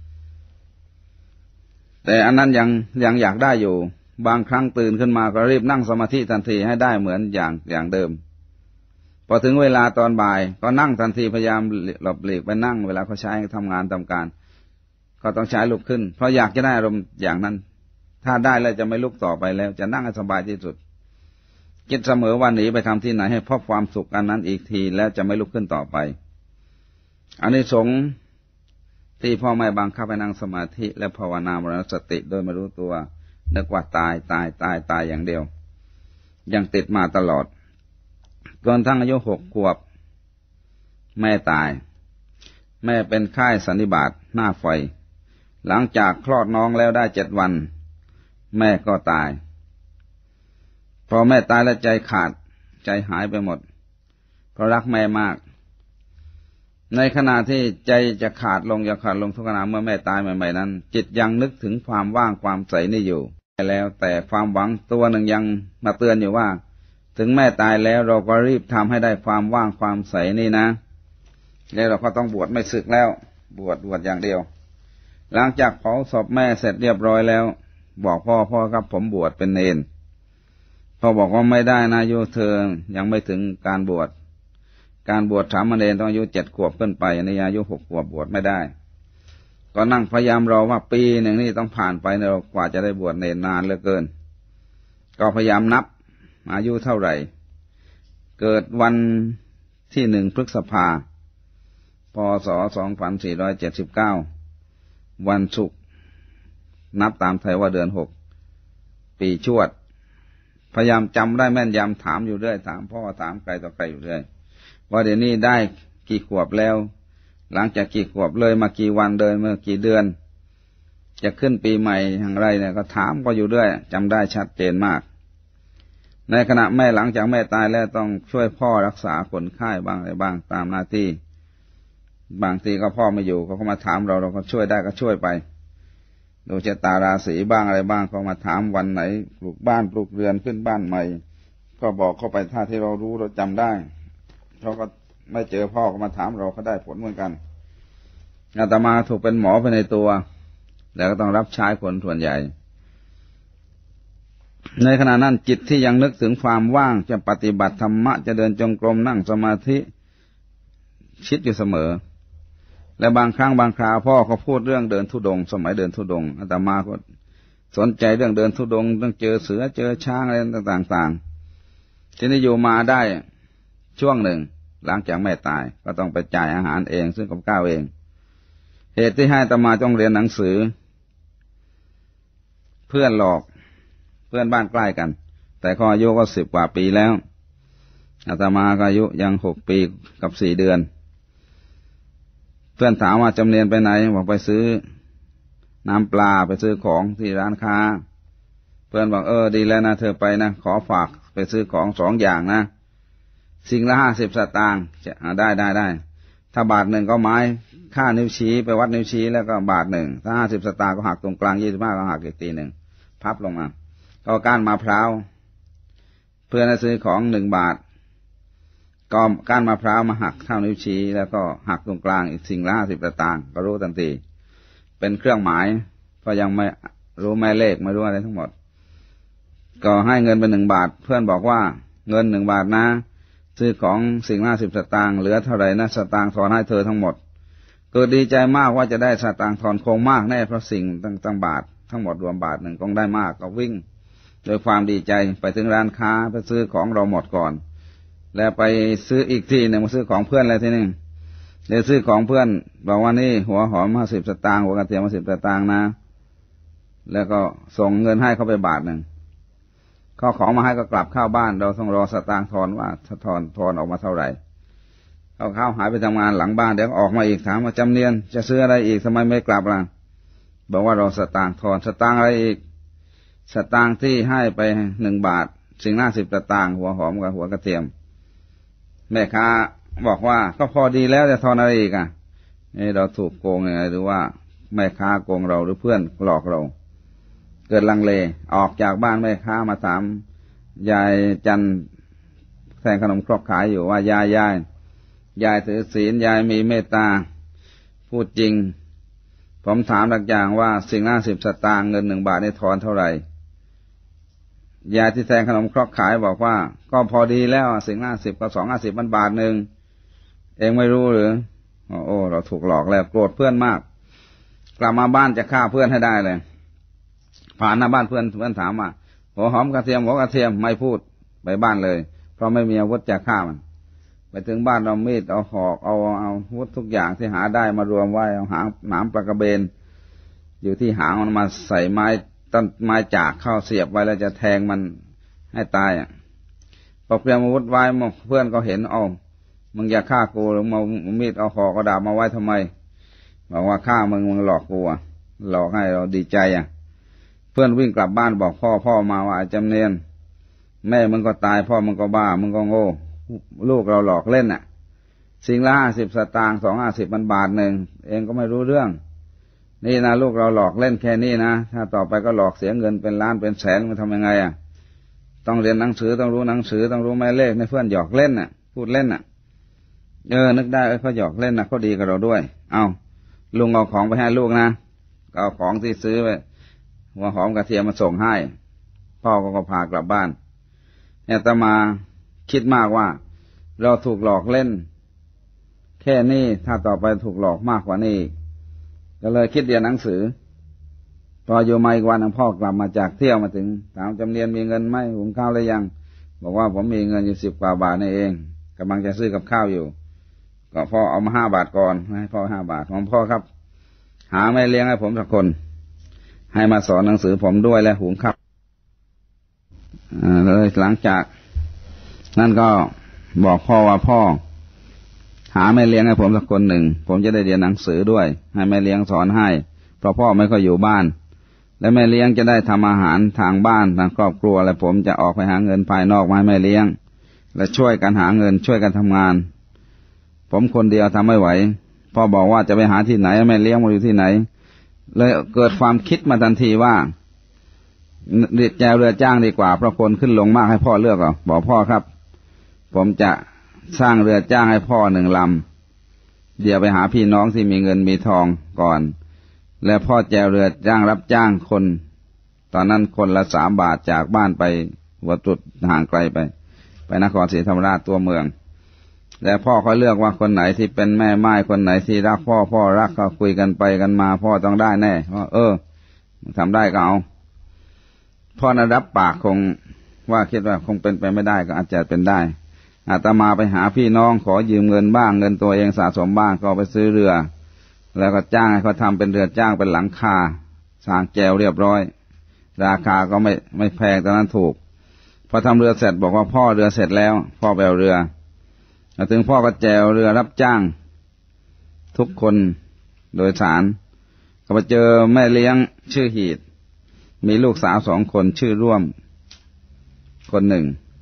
A: แต่อันนั้นยังอยากได้อยู่บางครั้งตื่นขึ้นมาก็รีบนั่งสมาธิทันทีให้ได้เหมือนอย่างเดิมพอถึงเวลาตอนบ่ายก็นั่งทันทีพยายามหลบหลีกไปนั่งเวลาเขาใช้ทำงานทำการก็ต้องใช้ลุกขึ้นเพราะอยากจะได้อารมณ์อย่างนั้นถ้าได้แล้วจะไม่ลุกต่อไปแล้วจะนั่งให้สบายที่สุดคิดเสมอว่าหนีไปทำที่ไหนให้พบความสุขอันนั้นอีกทีแล้วจะไม่ลุกขึ้นต่อไปอานิสงส์ที่พ่อแม่บังคับให้นั่งสมาธิและภาวนามรณสติโดยไม่รู้ตัวนึกว่าตายอย่างเดียวยังติดมาตลอดจนทั้งอายุ6 ขวบแม่ตายแม่เป็นไข้สันนิบาตหน้าไฟหลังจากคลอดน้องแล้วได้7 วันแม่ก็ตายพอแม่ตายแล้วใจขาดใจหายไปหมดเพราะรักแม่มากในขณะที่ใจจะขาดลงทุกขณะเมื่อแม่ตายใหม่ๆนั้นจิตยังนึกถึงความว่างความใสนี่อยู่แล้วแต่ความหวังตัวหนึ่งยังมาเตือนอยู่ว่าถึงแม่ตายแล้วเราก็รีบทำให้ได้ความว่างความใสนี่นะแล้วเราก็ต้องบวชไม่สึกแล้วบวชอย่างเดียวหลังจากเผาศพแม่เสร็จเรียบร้อยแล้วบอกพ่อครับผมบวชเป็นเณรพ่อบอกว่าไม่ได้นะโยเธอยังไม่ถึงการบวชสามเณรต้องอายุ7 ขวบขึ้นไปในอายุ6 ขวบบวชไม่ได้ก็นั่งพยายามรอว่าปีหนึ่งนี่ต้องผ่านไปเรากว่าจะได้บวชเณรนานเหลือเกินก็พยายามนับอายุเท่าไหร่เกิดวันที่1 พฤษภาพ.ศ. 2479วันศุกร์นับตามไทยว่าเดือน6ปีชวดพยายามจำได้แม่นยำถามอยู่เรื่อยถามพ่อถามใครต่อใครอยู่เรื่อยว่าเดี๋ยวนี้ได้กี่ขวบแล้วหลังจากกี่ขวบเลยมากี่วันเดินเมื่อกี่เดือนจะขึ้นปีใหม่อย่างไรเนี่ยก็ถามก็อยู่เรื่อยจำได้ชัดเจนมากในขณะแม่หลังจากแม่ตายแล้วต้องช่วยพ่อรักษาคนไข้บ้างอะไรบ้างตามหน้าที่บางทีก็พ่อไม่อยู่เขาก็มาถามเราก็ช่วยได้ก็ช่วยไปดูชะตาราศีบ้างอะไรบ้างเขามาถามวันไหนปลูกบ้านปลูกเรือนขึ้นบ้านใหม่ก็บอกเข้าไปถ้าที่เรารู้เราจำได้เขาก็ไม่เจอพ่อก็มาถามเราก็ได้ผลเหมือนกันอาตมาถูกเป็นหมอไปในตัวแล้วก็ต้องรับใช้คนส่วนใหญ่ในขณะนั้นจิตที่ยังนึกถึงความว่างจะปฏิบัติธรรมะจะเดินจงกรมนั่งสมาธิคิดอยู่เสมอและบางครั้งบางคราวพ่อเขาพูดเรื่องเดินธุดงค์สมัยเดินธุดงค์อาตมาก็สนใจเรื่องเดินธุดงค์ต้องเจอเสือเจอช้างอะไรต่างๆทีนี้อยู่มาได้ช่วงหนึ่งหลังจากแม่ตายก็ต้องไปจ่ายอาหารเองซึ่งกับข้าวเองเหตุที่ให้อาตมาต้องเรียนหนังสือเพื่อนหลอกเพื่อนบ้านใกล้กันแต่เขาอายุก็10 กว่าปีแล้วอาตมาก็อายุยัง6 ปีกับ4 เดือนเพื่อนถามว่าจำเนียนไปไหนบอกไปซื้อน้ำปลาไปซื้อของที่ร้านค้าเพื่อนบอกดีแล้วนะเธอไปนะขอฝากไปซื้อของ2 อย่างนะสิ่งละ50 สตางค์จะได้ถ้าบาท 1ก็ไม้ค่านิ้วชี้ไปวัดนิ้วชี้แล้วก็บาท 1ถ้า50 สตางค์ก็หักตรงกลาง25ก็หักอีกที1พับลงมาก็ก้านมะพร้าวเพื่อนซื้อของ1 บาทก็ก้านมะพร้าวมาหักเท่านิ้วชี้แล้วก็หักตรงกลางอีกสิ่งละ50 สตางค์ก็รู้ทันทีเป็นเครื่องหมายก็ยังไม่รู้แม่เลขไม่รู้อะไรทั้งหมดก็ให้เงินเป็น1 บาทเพื่อนบอกว่าเงิน1 บาทนะซื้อของสิ่งละ50 สตางค์เหลือเท่าไหร่นะสตางค์ทอนให้เธอทั้งหมดเกิดดีใจมากว่าจะได้สตางค์ทอนคงมากแน่เพราะสิ่งตั้งบาททั้งหมดรวมบาท 1คงได้มากก็วิ่งโดยความดีใจไปถึงร้านค้าไปซื้อของเราหมดก่อนแล้วไปซื้ออีกที่หนึ่งมาซื้อของเพื่อนอะไรทีนึงเดี๋ยวซื้อของเพื่อนบอกว่านี่หัวหอม50 สตางค์หัวกระเทียม50 สตางค์นะแล้วก็ส่งเงินให้เขาไปบาท 1เขาของมาให้ก็กลับเข้าบ้านเราต้องรอสตางค์ทอนว่าทอนออกมาเท่าไหร่เขาหายไปทำงานหลังบ้านเดี๋ยวออกมาอีกถามว่าจำเนียนจะซื้ออะไรอีกทำไมไม่กลับล่ะบอกว่ารอสตางค์ทอนสตางค์อะไรอีกสตางค์ที่ให้ไป1 บาทสิ่งละ10 สตางค์หัวหอมกับหัวกระเทียมแม่ค้าบอกว่าก็พอดีแล้วจะทอนอะไรอีกเราถูกโกงยังไงหรือว่าแม่ค้าโกงเราหรือเพื่อนหลอกเราเกิดลังเลออกจากบ้านแม่ค้ามาถามยายจันแทงขนมครกขายอยู่ว่ายายถือศีลยายมีเมตตาพูดจริงผมถามหลักอย่างว่าสิ่งละ10 สตางค์เงิน1 บาทนี่ทอนเท่าไหร่ยายที่แทงขนมครกขายบอกว่าก็พอดีแล้วสิ่งละ10กับ2 50มันบาท 1เองไม่รู้หรือเราถูกหลอกแล้วโกรธเพื่อนมากกลับมาบ้านจะฆ่าเพื่อนให้ได้เลยผ่านหน้าบ้านเพื่อนถามว่าหัวหอมกระเทียมหัวกระเทียมไม่พูดไปบ้านเลยเพราะไม่มีอาวุธจะฆ่ามันไปถึงบ้านเรามีดเอาหอกเอาอาวุธทุกอย่างที่หาได้มารวมไว้เอาหนามปลากระเบนอยู่ที่หางมันมาใส่ไม้ต้นไม้จากเข้าเสียบไว้แล้วจะแทงมันให้ตายพอเตรียมอาวุธไว้เพื่อนก็เห็นเอามึงอย่าฆ่ากูหรือมามีดเอาหอกกระดาบมาไว้ทำไมบอกว่าฆ่ามึงหลอกกูหลอกให้เราดีใจเพื่อนวิ่งกลับบ้านบอกพ่อมาว่าจำเนียนแม่มึงก็ตายพ่อมึงก็บ้ามึงก็โง่ลูกเราหลอกเล่นสิ่งละ50 สตางค์250มันบาทหนึ่งเองก็ไม่รู้เรื่องนี่นะลูกเราหลอกเล่นแค่นี้นะถ้าต่อไปก็หลอกเสียเงินเป็นล้านเป็นแสนมันทำยังไงต้องเรียนหนังสือต้องรู้หนังสือต้องรู้แม่เลขในเพื่อนหยอกเล่นพูดเล่นนึกได้เขาหยอกเล่นเขาดีกับเราด้วยเอาลุงเอาของไปให้ลูกนะเอาของที่ซื้อไปหัวหอมกระเทียมมาส่งให้พ่อก็พากลับบ้านเนี่ยตมาคิดมากว่าเราถูกหลอกเล่นแค่นี้ถ้าต่อไปถูกหลอกมากกว่านี้ก็เลยคิดเรียนหนังสือพออยู่มาอีกวันพ่อกลับมาจากเที่ยวมาถึงถามจำเนียนมีเงินไหมหุงข้าวหรือยังบอกว่าผมมีเงินอยู่10 กว่าบาทนี่เองกำลังจะซื้อกับข้าวอยู่ก็พ่อเอามา5 บาทก่อนให้พ่อ5 บาทของพ่อครับหาแม่เลี้ยงให้ผมสักคนให้มาสอนหนังสือผมด้วยและหุงข้าวเลยหลังจากนั่นก็บอกพ่อว่าพ่อหาแม่เลี้ยงให้ผมสักคนหนึ่งผมจะได้เรียนหนังสือด้วยให้แม่เลี้ยงสอนให้เพราะพ่อไม่ค่อยอยู่บ้านและแม่เลี้ยงจะได้ทำอาหารทางบ้านทางครอบครัวและผมจะออกไปหาเงินภายนอกมาให้แม่เลี้ยงและช่วยกันหาเงินช่วยกันทำงานผมคนเดียวทำไม่ไหวพ่อบอกว่าจะไปหาที่ไหนแม่เลี้ยงมาอยู่ที่ไหนเลยเกิดความคิดมาทันทีว่าแจวเรือจ้างดีกว่าเพราะคนขึ้นลงมากให้พ่อเลือกบอกพ่อครับผมจะสร้างเรือจ้างให้พ่อ1 ลำเดี๋ยวไปหาพี่น้องที่มีเงินมีทองก่อนและพ่อแจวเรือจ้างรับจ้างคนตอนนั้นคนละ3 บาทจากบ้านไปหัวจุดห่างไกลไปนครศรีธรรมราชตัวเมืองและพ่อเขาเลือกว่าคนไหนที่เป็นแม่ไม้คนไหนที่รักพ่อรักเขาคุยกันไปกันมาพ่อต้องได้แน่ว่าทำได้ก็เอาพ่อรับปากคงว่าคิดว่าคงเป็นไปไม่ได้ก็อาจจะเป็นได้อาตมาไปหาพี่น้องขอยืมเงินบ้างเงินตัวเองสะสมบ้างก็ไปซื้อเรือแล้วก็จ้างให้เขาทำเป็นเรือจ้างเป็นหลังคาสร้างแจวเรียบร้อยราคาก็ไม่แพงตอนนั้นถูกพอทำเรือเสร็จบอกว่าพ่อเรือเสร็จแล้วพ่อไปเอาเรือถึงพ่อก็แจวเรือรับจ้างทุกคนโดยสารก็ไปเจอแม่เลี้ยงชื่อหีดมีลูกสาว2 คนชื่อร่วมคนหนึ่ง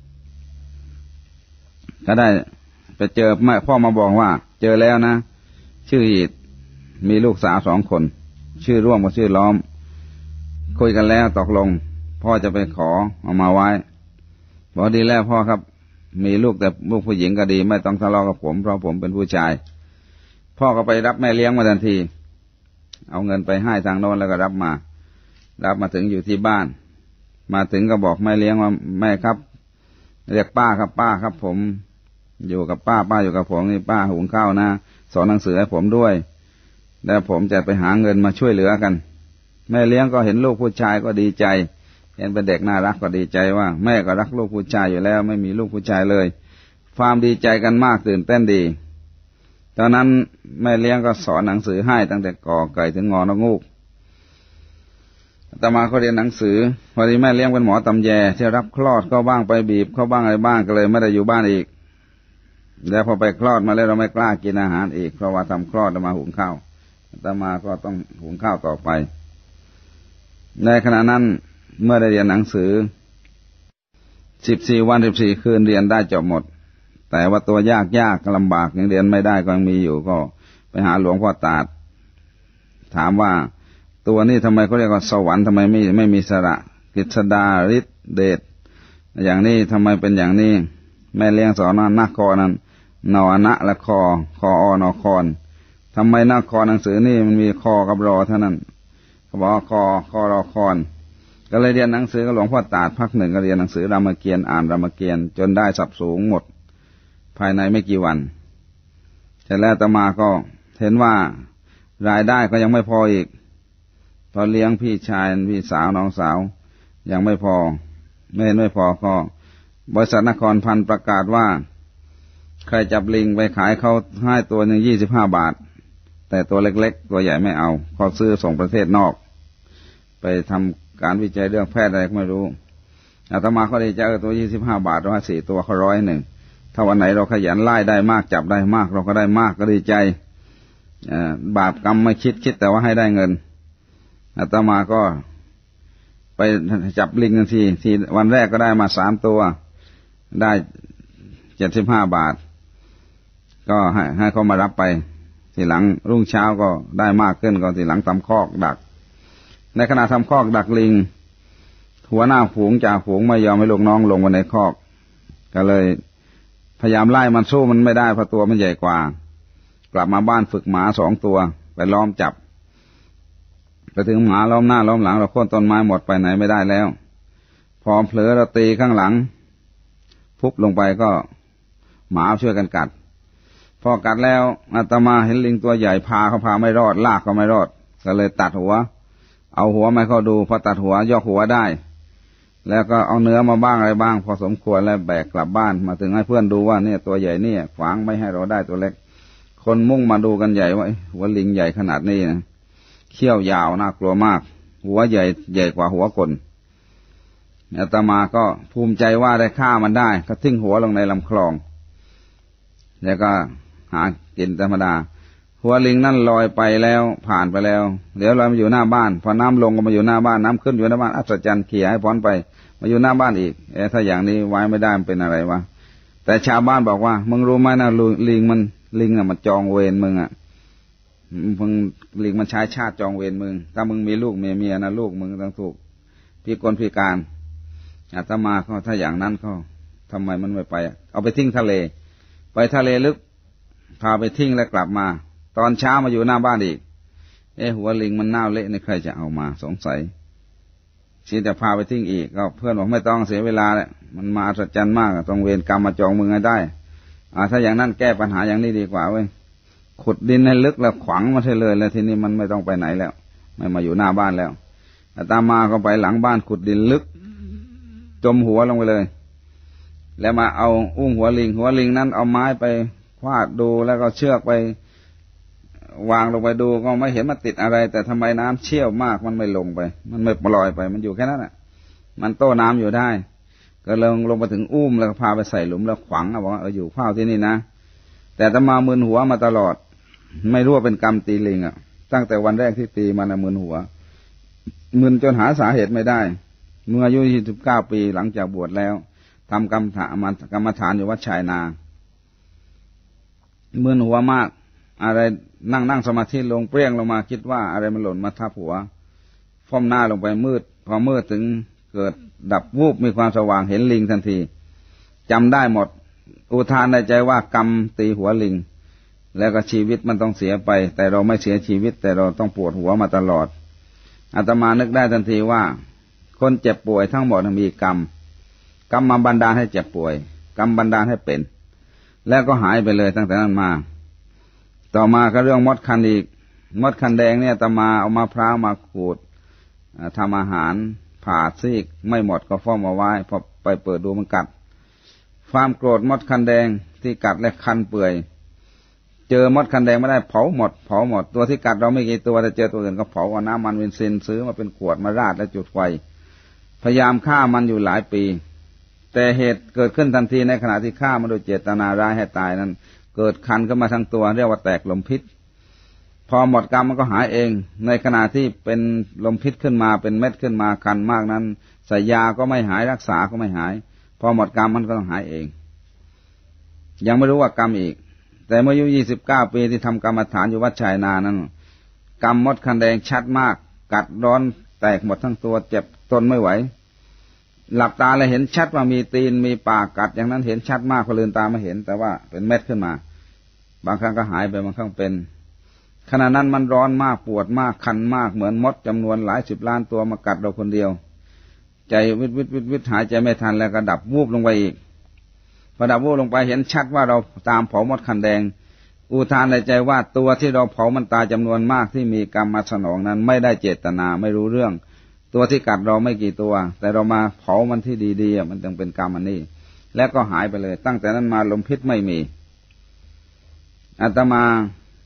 A: ก็ได้ไปเจอแม่พ่อมาบอกว่าเจอแล้วนะชื่อหีดมีลูกสาว2 คนชื่อร่วมกับชื่อล้อมคุยกันแล้วตกลงพ่อจะไปขอเอามาไว้บอกดีแล้วพ่อครับมีลูกแต่ลูกผู้หญิงก็ดีไม่ต้องทะเลาะกับผมเพราะผมเป็นผู้ชายพ่อก็ไปรับแม่เลี้ยงมาทันทีเอาเงินไปให้ทางโน้นแล้วก็รับมาถึงอยู่ที่บ้านมาถึงก็บอกแม่เลี้ยงว่าแม่ครับเรียกป้าครับป้าครับผมอยู่กับป้าอยู่กับผมนี่ป้าหุงข้าวนะสอนหนังสือให้ผมด้วยแล้วผมจะไปหาเงินมาช่วยเหลือกันแม่เลี้ยงก็เห็นลูกผู้ชายก็ดีใจเห็นเป็นเด็กน่ารักก็ดีใจว่าแม่ก็รักลูกผู้ชายอยู่แล้วไม่มีลูกผู้ชายเลยความดีใจกันมากตื่นเต้นดีตอนนั้นแม่เลี้ยงก็สอนหนังสือให้ตั้งแต่กอไก่ถึงงอนงูกอาตมาเขาเรียนหนังสือพอดีแม่เลี้ยงเป็นหมอตำแยที่รับคลอดก็บ้างไปบีบเขาบ้างอะไรบ้างก็เลยไม่ได้อยู่บ้านอีกแล้วพอไปคลอดมาแล้วเราไม่กล้ากินอาหารอีกเพราะว่าทำคลอดแล้วมาหุงข้าวอาตมาก็ต้องหุงข้าวต่อไปในขณะนั้นเมื่อได้เรียนหนังสือ14 วัน14 คืนเรียนได้จบหมดแต่ว่าตัวยากลำบากยังเรียนไม่ได้ก็ยังมีอยู่ก็ไปหาหลวงพ่อตาดถามว่าตัวนี้ทำไมเขาเรียกว่าสวรรค์ทำไมไม่มีสระกฤษดาฤทธิเดชอย่างนี้ทำไมเป็นอย่างนี้แม่เลี้ยงสอนว่านักคอนั้นนอนะและคออนอคอนทำไมนักคอหนังสือนี่มันมีคอกับรอเท่านั้นเขาบอกคอรอคอนก็เลยเรียนหนังสือกับหลวงพ่อตาดพักหนึ่งก็เรียนหนังสือรามเกียรติ์อ่านรามเกียรติ์จนได้ศัพท์สูงหมดภายในไม่กี่วันแต่แล้วอาตมาก็เห็นว่ารายได้ก็ยังไม่พออีกตอนเลี้ยงพี่ชายพี่สาวน้องสาวยังไม่พอไม่พอก็บริษัทนครพันธุ์ประกาศว่าใครจับลิงไปขายเขาให้ตัวหนึ่ง25 บาทแต่ตัวเล็กๆตัวใหญ่ไม่เอาเขาซื้อส่งประเทศนอกไปทำการวิจัยเรื่องแพทย์อะไรไม่รู้อาตมาก็ดีใจตัว25 บาทเราให้4 ตัวเขา100ถ้าวันไหนเราขยันไล่ได้มากจับได้มากเราก็ได้มากก็ดีใจบาปกรรมไม่คิดแต่ว่าให้ได้เงินอาตมาก็ไปจับลิงกันทีวันแรกก็ได้มา3 ตัวได้75 บาทก็ให้เขามารับไปทีหลังรุ่งเช้าก็ได้มากขึ้นก็ทีหลังทำคอกดักในขณะทำคอกดักลิงหัวหน้าฝูงจ่าฝูงไม่ยอมให้ลูกน้องลงมาในคอกก็เลยพยายามไล่มันสู้มันไม่ได้เพราะตัวมันใหญ่กว่ากลับมาบ้านฝึกหมา2 ตัวไปล้อมจับไปถึงหมาล้อมหน้าล้อมหลังเราโค่นต้นไม้หมดไปไหนไม่ได้แล้วพอเผลอเราตีข้างหลังพุบลงไปก็หมาช่วยกันกัดพอกัดแล้วอาตมาเห็นลิงตัวใหญ่พาไม่รอดลากก็ไม่รอดก็เลยตัดหัวเอาหัวมาเข้าดูพอตัดหัวยกหัวได้แล้วก็เอาเนื้อมาบ้างอะไรบ้างพอสมควรแล้วแบกกลับบ้านมาถึงให้เพื่อนดูว่าเนี่ยตัวใหญ่เนี่ยขวางไม่ให้เราได้ตัวเล็กคนมุ่งมาดูกันใหญ่ว่าหัวลิงใหญ่ขนาดนี้นะเขี้ยวยาวน่ากลัวมากหัวใหญ่กว่าหัวคนอาตมาก็ภูมิใจว่าได้ฆ่ามันได้ก็ทิ้งหัวลงในลำคลองแล้วก็หากินธรรมดาหัวลิงนั่นลอยไปแล้วผ่านไปแล้วเดี๋ยวลอยมาอยู่หน้าบ้านพอน้ำลงก็มาอยู่หน้าบ้านน้ำขึ้นอยู่หน้าบ้านอัศจรรย์เขี่ยให้พ้นไปมาอยู่หน้าบ้านอีกถ้าอย่างนี้ไว้ไม่ได้มันเป็นอะไรวะแต่ชาวบ้านบอกว่ามึงรู้ไหมนะลิงน่ะมันจองเวรมึงอ่ะมึงลิงมันใช้ชาติจองเวรมึงถ้ามึงมีลูกเมียนะลูกมึงต้องถูกพิการอาตมาเขาถ้าอย่างนั้นเขาทำไมมันไม่ไปเอาไปทิ้งทะเลไปทะเลลึกพาไปทิ้งแล้วกลับมาตอนเช้ามาอยู่หน้าบ้านอีกหัวลิงมันเน่าเละนี่ใครจะเอามาสงสัยชีจะพาไปทิ้งอีกก็เพื่อนบอกไม่ต้องเสียเวลาแหละมันมาอัศจรรย์มากต้องเวรกรรมมาจองมึงให้ได้ถ้าอย่างนั้นแก้ปัญหาอย่างนี้ดีกว่าเว้ยขุดดินให้ลึกแล้วขวางมันเลยแล้วทีนี้มันไม่ต้องไปไหนแล้วไม่มาอยู่หน้าบ้านแล้วอาตมาก็ไปหลังบ้านขุดดินลึกจมหัวลงไปเลยแล้วมาเอาอุ้งหัวลิงนั้นเอาไม้ไปฟาดดูแล้วก็เชือกไปวางลงไปดูก็ไม่เห็นมันติดอะไรแต่ทำไมน้ำเชี่ยวมากมันไม่ลงไปมันไม่ลอยไปมันอยู่แค่นั้นน่ะมันโต้น้ำอยู่ได้ก็ลงไปถึงอุ้มแล้วก็พาไปใส่หลุมแล้วขวางบอกว่าอยู่เฝ้าที่นี่นะแต่อาตมามึนหัวมาตลอดไม่รู้ว่าเป็นกรรมตีลิงตั้งแต่วันแรกที่ตีมันมึนหัวมึนจนหาสาเหตุไม่ได้เมื่ออายุ29 ปีหลังจากบวชแล้วทำกรรมฐานอยู่วัดชายนามึนหัวมากอะไรนั่งสมาธิลงเปรี้ยงลงมาคิดว่าอะไรมันหล่นมาทับหัวฟ้อมหน้าลงไปมืดพอมืดถึงเกิดดับวูบมีความสว่างเห็นลิงทันทีจำได้หมดอุทานในใจว่ากรรมตีหัวลิงแล้วก็ชีวิตมันต้องเสียไปแต่เราไม่เสียชีวิตแต่เราต้องปวดหัวมาตลอดอาตมานึกได้ทันทีว่าคนเจ็บป่วยทั้งหมดมีกรรมมาบันดาลให้เจ็บป่วยกรรมบันดาลให้เป็นแล้วก็หายไปเลยตั้งแต่นั้นมาต่อมาก็เรื่องมดคันอีกมดคันแดงเนี่ยอาตมาเอามะพร้าวมาขูดทำอาหารผ่าซีกไม่หมดก็ฟ้อมเอาไว้พอไปเปิดดูมันกัดความโกรธมดคันแดงที่กัดและคันเปื่อยเจอมดคันแดงไม่ได้เผาหมดตัวที่กัดเราไม่กี่ตัวแต่เจอตัวอื่นก็เผาเอาน้ำมันเบนซินซื้อมาเป็นขวดมาราดและจุดไฟพยายามฆ่ามันอยู่หลายปีแต่เหตุเกิดขึ้นทันทีในขณะที่ฆ่ามันโดยเจตนาร้ายให้ตายนั้นเกิดคันขึ้นมาทั้งตัวเรียกว่าแตกลมพิษพอหมดกรรมมันก็หายเองในขณะที่เป็นลมพิษขึ้นมาเป็นเม็ดขึ้นมาคันมากนั้นใส่ยาก็ไม่หายรักษาก็ไม่หายพอหมดกรรมมันก็ต้องหายเองยังไม่รู้ว่ากรรมอีกแต่เมื่ออายุ29 ปีที่ทำกรรมฐานอยู่วัดชายนานั้นกรรมมดคันแดงชัดมากกัดร้อนแตกหมดทั้งตัวเจ็บทนไม่ไหวหลับตาเลยเห็นชัดว่ามีตีนมีปากกัดอย่างนั้นเห็นชัดมากพอลืมตามาเห็นแต่ว่าเป็นเม็ดขึ้นมาบางครั้งก็หายไปบางครั้งเป็นขณะนั้นมันร้อนมากปวดมากคันมากเหมือนมดจำนวนหลาย10 ล้านตัวมากัดเราคนเดียวใจวิดหายใจไม่ทันแล้วก็ดับวูบลงไปอีกพอดับวูบลงไปเห็นชัดว่าเราตามเผามดคันแดงอุทานในใจว่าตัวที่เราเผามันตายจำนวนมากที่มีกรรมมาสนองนั้นไม่ได้เจตนาไม่รู้เรื่องตัวที่กัดเราไม่กี่ตัวแต่เรามาเผามันที่ดีๆมันจึงเป็นกรรมอันนี้แล้วก็หายไปเลยตั้งแต่นั้นมาลมพิษไม่มีอาตมา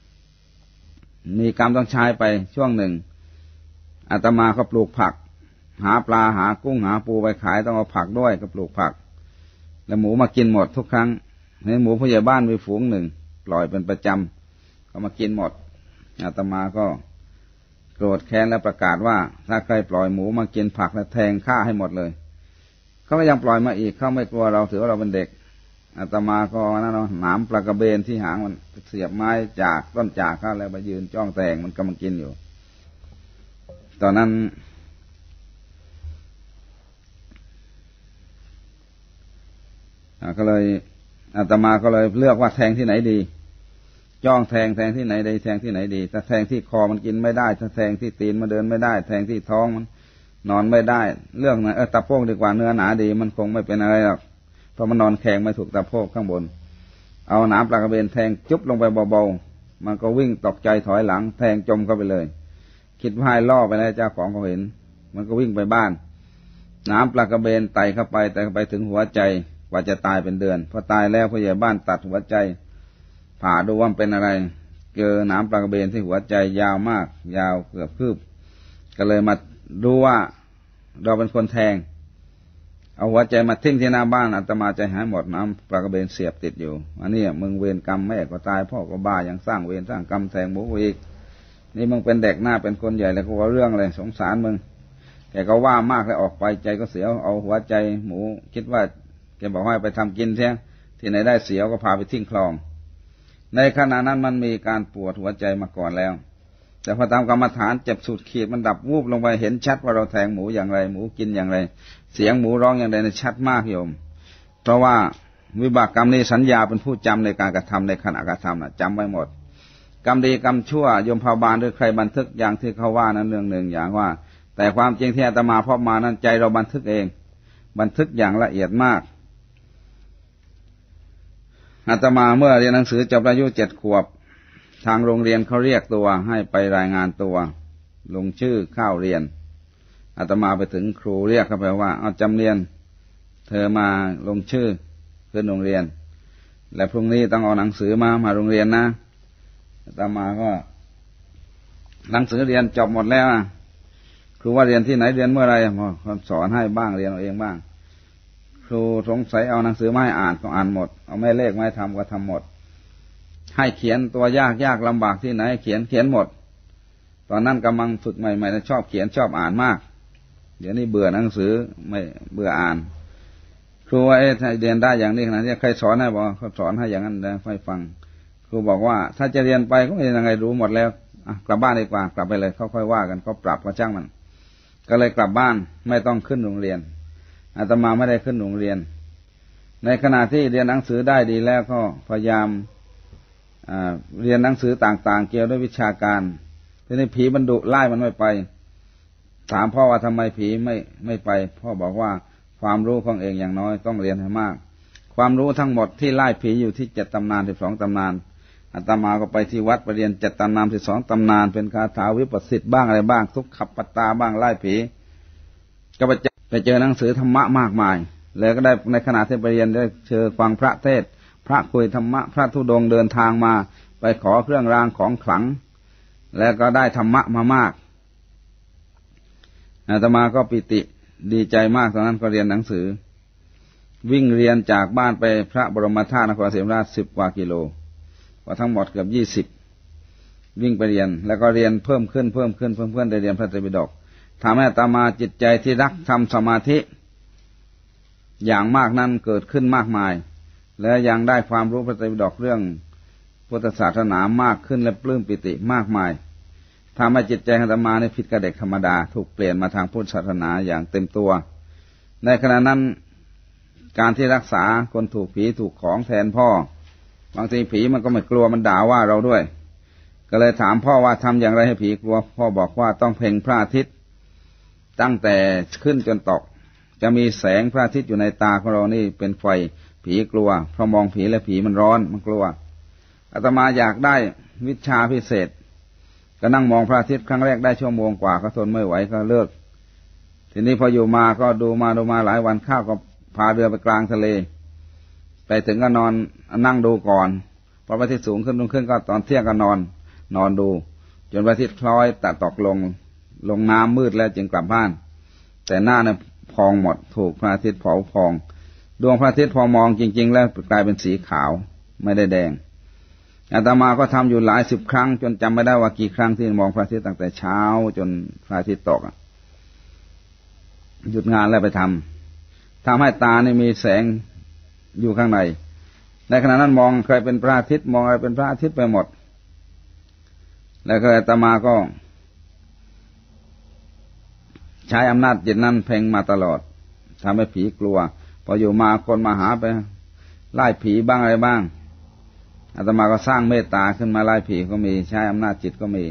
A: มีกรรมต้องใช้ไปช่วงหนึ่งอาตมาก็ปลูกผักหาปลาหากุ้งหาปูไปขายต้องเอาผักด้วยก็ปลูกผักแล้วหมูมากินหมดทุกครั้งให้หมูผู้ใหญ่บ้านมีฝูงหนึ่งปล่อยเป็นประจำก็มากินหมดอาตมาก็โกรธแค้นและประกาศว่าถ้าใครปล่อยหมูมากินผักแล้วแทงฆ่าให้หมดเลยเขาก็ยังปล่อยมาอีกเขาไม่กลัวเราถือว่าเราเป็นเด็กอาตมาก็นั่นเอาหนามปลากระเบนที่หางมันเสียบไม้จากต้นจากเข้าแล้วไปยืนจ้องแทงมันกำลังกินอยู่ตอนนั้นก็เลยอาตมาก็เลยเลือกว่าแทงที่ไหนดีจ้องแทงที่ไหนดีแทงที่ไหนดีถ้าแทงที่คอมันกินไม่ได้ถ้าแทงที่ตีนมันเดินไม่ได้แทงที่ท้องมันนอนไม่ได้เรื่องไหนตะโพกดีกว่าเนื้อหนาดีมันคงไม่เป็นอะไรหรอกเพราะมันนอนแข็งไม่ถูกตะโพกข้างบนเอาหนามปลากระเบนแทงจุ๊บลงไปเบาๆมันก็วิ่งตกใจถอยหลังแทงจมเข้าไปเลยคิดว่าให้ล่อไปแล้วเจ้าของเขาเห็นมันก็วิ่งไปบ้านหนามปลากระเบนไต่เข้าไปถึงหัวใจกว่าจะตายเป็นเดือนพอตายแล้วผู้ใหญ่บ้านตัดหัวใจผ่าดูว่าเป็นอะไรเจอหนามปลากระเบนที่หัวใจยาวมากยาวเกือบคืบก็เลยมาดูว่าเราเป็นคนแทงเอาหัวใจมาทิ้งที่หน้าบ้านอาตมาใจหายหมดน้ำปลากระเบนเสียบติดอยู่อันนี้มึงเวรกรรมแม่ก็ตายพ่อก็บ้ายังสร้างเวรสร้างกรรมแทงหมูอีกนี่มึงเป็นเด็กหน้าเป็นคนใหญ่แล้วก็ว่าเรื่องเลยสงสารมึงแกก็ว่ามากแล้วออกไปใจก็เสียเอาหัวใจหมูคิดว่าแกบอกให้ไปทำกินเสียที่ไหนได้เสียวก็พาไปทิ้งคลองในขณะนั้นมันมีการปวดหัวใจมาก่อนแล้วแต่พอตามกรรมฐานเจ็บสุดขีดมันดับวูบลงไปเห็นชัดว่าเราแทงหมูอย่างไรหมูกินอย่างไรเสียงหมูร้องอย่างไรชัดมากโยมเพราะว่าวิบากกรรมนี้สัญญาเป็นผู้จำในการกระทำในขณะกระทำจำไว้หมดกรรมดีกรรมชั่วยมพาบาลหรือใครบันทึกอย่างที่เขาว่านั้นเรื่องหนึ่งอย่างว่าแต่ความจริงที่อาตมาพบมานั้นใจเราบันทึกเองบันทึกอย่างละเอียดมากอาตมาเมื่อเรียนหนังสือจบอายุ7 ขวบทางโรงเรียนเขาเรียกตัวให้ไปรายงานตัวลงชื่อเข้าเรียนอาตมาไปถึงครูเรียกเข้าไปว่าเอาจำเรียนเธอมาลงชื่อขึ้นโรงเรียนและพรุ่งนี้ต้องเอาหนังสือมาโรงเรียนนะอาตมาก็หนังสือเรียนจบหมดแล้วครูว่าเรียนที่ไหนเรียนเมื่อไรเขาสอนให้บ้างเรียนเอาเองบ้างครูสงสัยเอาหนังสือมาให้อ่านก็อ่านหมดเอาแม่เลขมาให้ทำก็ทำหมดให้เขียนตัวยากลำบากที่ไหนเขียนหมดตอนนั้นกำลังฝึกใหม่ๆชอบเขียนชอบอ่านมากเดี๋ยวนี้เบื่อหนังสือไม่เบื่ออ่านครูว่าเรียนได้อย่างนี้ขนาดนี้ใครสอนให้บอกเขาสอนให้อย่างนั้นนะให้ฟังครูบอกว่าถ้าจะเรียนไปก็ไม่ยังไงรู้หมดแล้วกลับบ้านดีกว่ากลับไปเลยค่อยๆว่ากันเขาปรับก็ช่างมันก็เลยกลับบ้านไม่ต้องขึ้นโรงเรียนอาตมาไม่ได้ขึ้นโรงเรียนในขณะที่เรียนหนังสือได้ดีแล้วก็พยายามเรียนหนังสือต่างๆเกี่ยวด้วยวิชาการทีนี้ผีมันดุไล่มันไม่ไปถามพ่อว่าทำไมผีไม่ไปพ่อบอกว่าความรู้ของเองอย่างน้อยต้องเรียนให้มากความรู้ทั้งหมดที่ไล่ผีอยู่ที่7 ตำนาน12 ตำนานอาตมาก็ไปที่วัดไปเรียน7 ตำนาน12 ตำนานเป็นคาถาวิปัสสิทธิ์บ้างอะไรบ้างทุกขับปัตตาบ้างไล่ผีก็ไปเจอหนังสือธรรมะมากมายเลยก็ได้ในขณะที่ไปเรียนได้เจอฟังพระเทศพระคุยธรรมะพระธุดงค์เดินทางมาไปขอเครื่องรางของขลังแล้วก็ได้ธรรมะมามากอาตมาก็ปิติดีใจมากตอนนั้นก็เรียนหนังสือวิ่งเรียนจากบ้านไปพระบรมธาตุนครศรีธรรมราช10 กว่ากิโลก็ทั้งหมดเกือบ20วิ่งไปเรียนแล้วก็เรียนเพิ่มขึ้นได้เรียนพระไตรปิฎกทำให้อาตมาจิตใจที่รักทำสมาธิอย่างมากนั้นเกิดขึ้นมากมายและยังได้ความรู้พระไตรปิฎกเรื่องพุทธศาสนามากขึ้นและปลื้มปิติมากมายทำให้จิตใจอาตมาเนี่ยผิดกับเด็กธรรมดาถูกเปลี่ยนมาทางพุทธศาสนาอย่างเต็มตัวในขณะนั้นการที่รักษาคนถูกผีถูกของแทนพ่อบางทีผีมันก็ไม่กลัวมันด่าว่าเราด้วยก็เลยถามพ่อว่าทำอย่างไรให้ผีกลัวพ่อบอกว่าต้องเพ่งพระอาทิตย์ตั้งแต่ขึ้นจนตกจะมีแสงพระอาทิตย์อยู่ในตาของเรานี่เป็นไฟผีกลัวเพราะมองผีแล้วผีมันร้อนมันกลัวอาตมาอยากได้วิชาพิเศษก็นั่งมองพระอาทิตย์ครั้งแรกได้1 ชั่วโมงกว่าก็ทนไม่ไหวก็เลิกทีนี้พออยู่มาก็ดูมาหลายวันข้าวก็พาเรือไปกลางทะเลไปถึงก็นอนนั่งดูก่อนพอพระอาทิตย์สูงขึ้นก็ตอนเที่ยงก็นอนดูจนพระอาทิตย์คล้อยตกลงน้ำมืดแล้วจึงกลับบ้านแต่หน้าเนี่ยพองหมดถูกพระอาทิตย์เผาพองดวงพระอาทิตย์พอมองจริงๆแล้วกลายเป็นสีขาวไม่ได้แดงอาตมาก็ทำอยู่หลายสิบครั้งจนจำไม่ได้ว่ากี่ครั้งที่มองพระอาทิตย์ตั้งแต่เช้าจนพระอาทิตย์ตกหยุดงานแล้วไปทำให้ตานี่มีแสงอยู่ข้างในในขณะนั้นมองเคยเป็นพระอาทิตย์มองอะไรเป็นพระอาทิตย์ไปหมดแล้วก็อาตมาก็ใช้อำนาจจิตนั้นเพ่งมาตลอดทำให้ผีกลัวพออยู่มาคนมาหาไปไล่ผีบ้างอะไรบ้างอาตมาก็สร้างเมตตาขึ้นมาไล่ผีก็มีใช้อำนาจจิตก็มี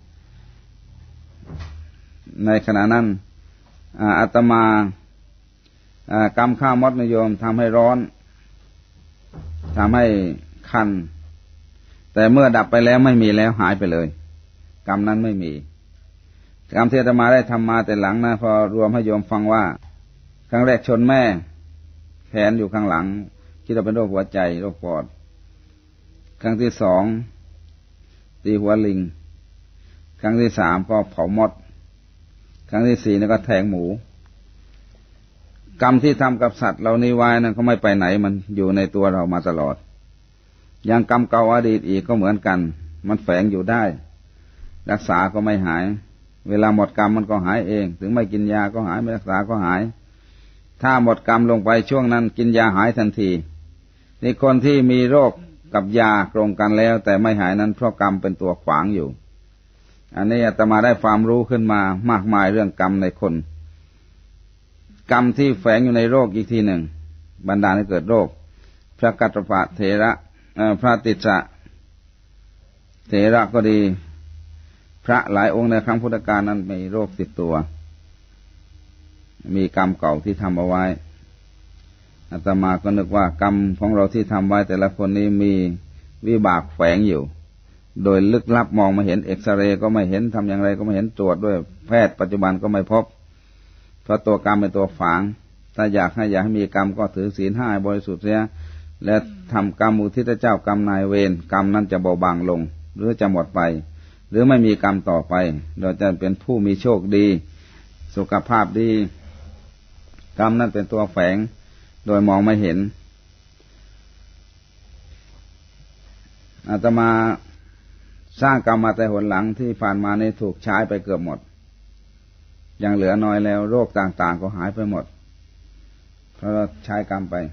A: ในขณะนั้นอาตมากำข้าวมดนิยมทำให้ร้อนทำให้คันแต่เมื่อดับไปแล้วไม่มีแล้วหายไปเลยกรรมนั้นไม่มีกรรมที่อาตมาได้ทำมาแต่หลังนะพอรวมให้โยมฟังว่าครั้งแรกชนแม่แขนอยู่ข้างหลังคิดว่าเป็นโรคหัวใจโรคปอดครั้งที่สองตีหัวลิงครั้งที่สามก็เผามดครั้งที่สี่นี่ก็แทงหมูกรรมที่ทำกับสัตว์เหล่านี้ไว้นั้นก็ไม่ไปไหนมันอยู่ในตัวเรามาตลอดอย่างกรรมเก่าอดีตอีกก็เหมือนกันมันแฝงอยู่ได้รักษาก็ไม่หายเวลาหมดกรรมมันก็หายเองถึงไม่กินยาก็หายไม่รักษาก็หายถ้าหมดกรรมลงไปช่วงนั้นกินยาหายทันทีนี่คนที่มีโรคกับยาตรงกันแล้วแต่ไม่หายนั้นเพราะกรรมเป็นตัวขวางอยู่อันนี้อาตมาได้ความรู้ขึ้นมามากมายเรื่องกรรมในคนกรรมที่แฝงอยู่ในโรคอีกทีหนึ่งบันดาลให้เกิดโรคพระกัตถปะเถระพระติสสะเถระก็ดีพระหลายองค์ในครั้งพุทธกาลนั้นมีโรคติดตัวมีกรรมเก่าที่ทำเอาไว้อาตมาก็นึกว่ากรรมของเราที่ทำไว้แต่ละคนนี้มีวิบากแฝงอยู่โดยลึกลับมองไม่เห็นเอ็กซเรย์ก็ไม่เห็นทำอย่างไรก็ไม่เห็นตรวจด้วยแพทย์ปัจจุบันก็ไม่พบเพราะตัวกรรมเป็นตัวฝังถ้าอยากให้มีกรรมก็ถือศีล5บริสุทธิ์เสียและทำกรรมอุทิศเจ้ากรรมนายเวรกรรมนั้นจะเบาบางลงหรือจะหมดไปหรือไม่มีกรรมต่อไปเราจะเป็นผู้มีโชคดีสุขภาพดีกรรมนั้นเป็นตัวแฝงโดยมองไม่เห็นอาตมาสร้างกรรมมาแต่หนหลังที่ผ่านมาในถูกใช้ไปเกือบหมดยังเหลือน้อยแล้วโรคต่างๆก็หายไปหมดเพราะเราใช้กรรมไป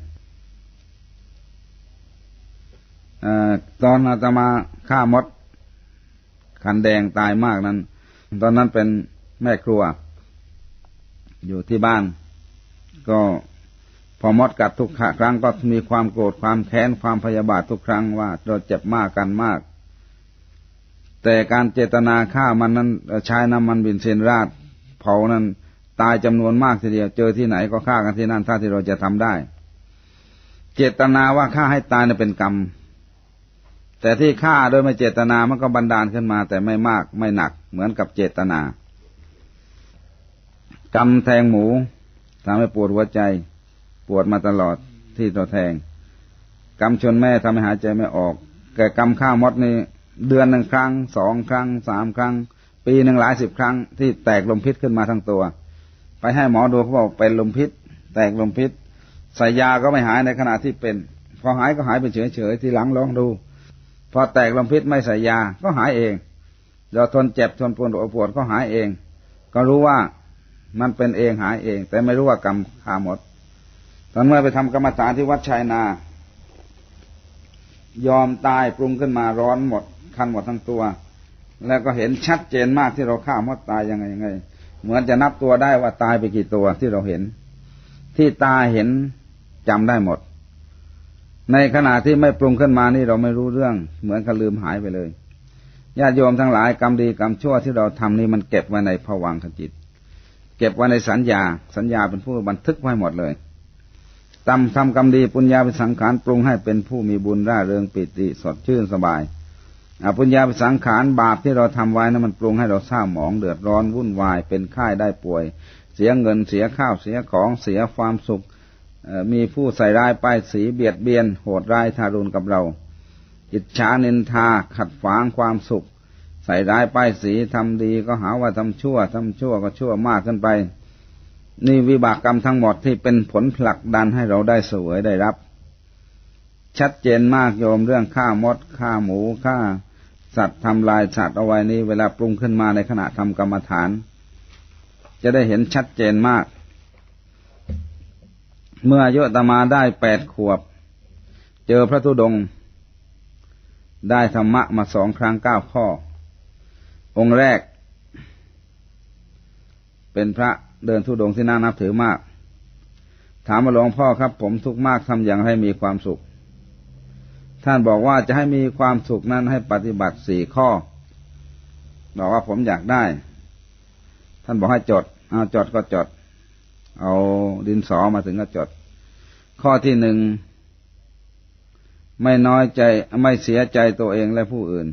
A: ตอนอาตมาฆ่ามดขันแดงตายมากนั้นตอนนั้นเป็นแม่ครัวอยู่ที่บ้านก็พอมดกัดทุกครั้งก็มีความโกรธความแค้นความพยาบาททุกครั้งว่าเราเจ็บมากกันมากแต่การเจตนาฆ่ามันนั้นใช้น้ำมันเบนซินราดเผานั้นตายจำนวนมากทีเดียวเจอที่ไหนก็ฆ่ากันที่นั่นถ้าที่เราจะทำได้เจตนาว่าฆ่าให้ตายนั้นเป็นกรรมแต่ที่ฆ่าโดยไม่เจตนามันก็บันดาลขึ้นมาแต่ไม่มากไม่หนักเหมือนกับเจตนากรรมแทงหมูทำให้ปวดหัวใจปวดมาตลอดที่ตัวแทงกรรมชนแม่ทำให้หายใจไม่ออกแก่กรรมฆ่ามดนี่เดือน1ครั้ง2ครั้ง3ครั้งปีหนึ่งหลาย10ครั้งที่แตกลมพิษขึ้นมาทั้งตัวไปให้หมอดูเขาบอกเป็นลมพิษแตกลมพิษใส่ยาก็ไม่หายในขณะที่เป็นพอหายก็หายไปเฉยๆทีหลังลองดูพอแตกลมพิษไม่ใส่ยาก็หายเองเราทนเจ็บทนปวดก็หายเองก็รู้ว่ามันเป็นเองหายเองแต่ไม่รู้ว่ากรรมฆ่าหมดตอนเมื่อไปทำกรรมฐานที่วัดชัยนายอมตายปรุงขึ้นมาร้อนหมดคันหมดทั้งตัวแล้วก็เห็นชัดเจนมากที่เราฆ่ามดตายยังไงเหมือนจะนับตัวได้ว่าตายไปกี่ตัวที่เราเห็นที่ตาเห็นจำได้หมดในขณะที่ไม่ปรุงขึ้นมานี่เราไม่รู้เรื่องเหมือนกับลืมหายไปเลยญาติโยมทั้งหลายกรรมดีกรรมชั่วที่เราทำนี่มันเก็บไว้ในภวังคจิตเก็บไว้ในสัญญาเป็นผู้บันทึกไว้หมดเลยทำกรรมดีปุญญาเป็นสังขารปรุงให้เป็นผู้มีบุญร่าเริงปิติสดชื่นสบายปุญญาเป็นสังขารบาปที่เราทำไว้นั้นมันปรุงให้เราเศร้าหมองเดือดร้อนวุ่นวายเป็นไข้ได้ป่วยเสียเงินเสียข้าวเสียของเสียความสุขมีผู้ใส่ร้ายป้ายสีเบียดเบียนโหดร้ายทารุณกับเราอิจฉานินทาขัดขวางความสุขใส่ร้ายป้ายสีทำดีก็หาว่าทำชั่วก็ชั่วมากขึ้นไปนี่วิบากกรรมทั้งหมดที่เป็นผลผลักดันให้เราได้เสวยได้รับชัดเจนมากโยมเรื่องฆ่ามดฆ่าหมูฆ่าสัตว์ทำลายสัตว์เอาไว้นี้เวลาปรุงขึ้นมาในขณะทำกรรมฐานจะได้เห็นชัดเจนมากเมื่ออายุอาตมาได้8 ขวบเจอพระธุดงค์ได้ธรรมะมา2 ครั้ง 9 ข้อองค์แรกเป็นพระเดินธุดงค์ที่น่านับถือมากถามว่าหลวงพ่อครับผมทุกข์มากทำอย่างให้มีความสุขท่านบอกว่าจะให้มีความสุขนั้นให้ปฏิบัติ4 ข้อบอกว่าผมอยากได้ท่านบอกให้จดเอาจดก็จดเอาดินสอมาถึงก็จดข้อที่ 1ไม่น้อยใจไม่เสียใจตัวเองและผู้อื่น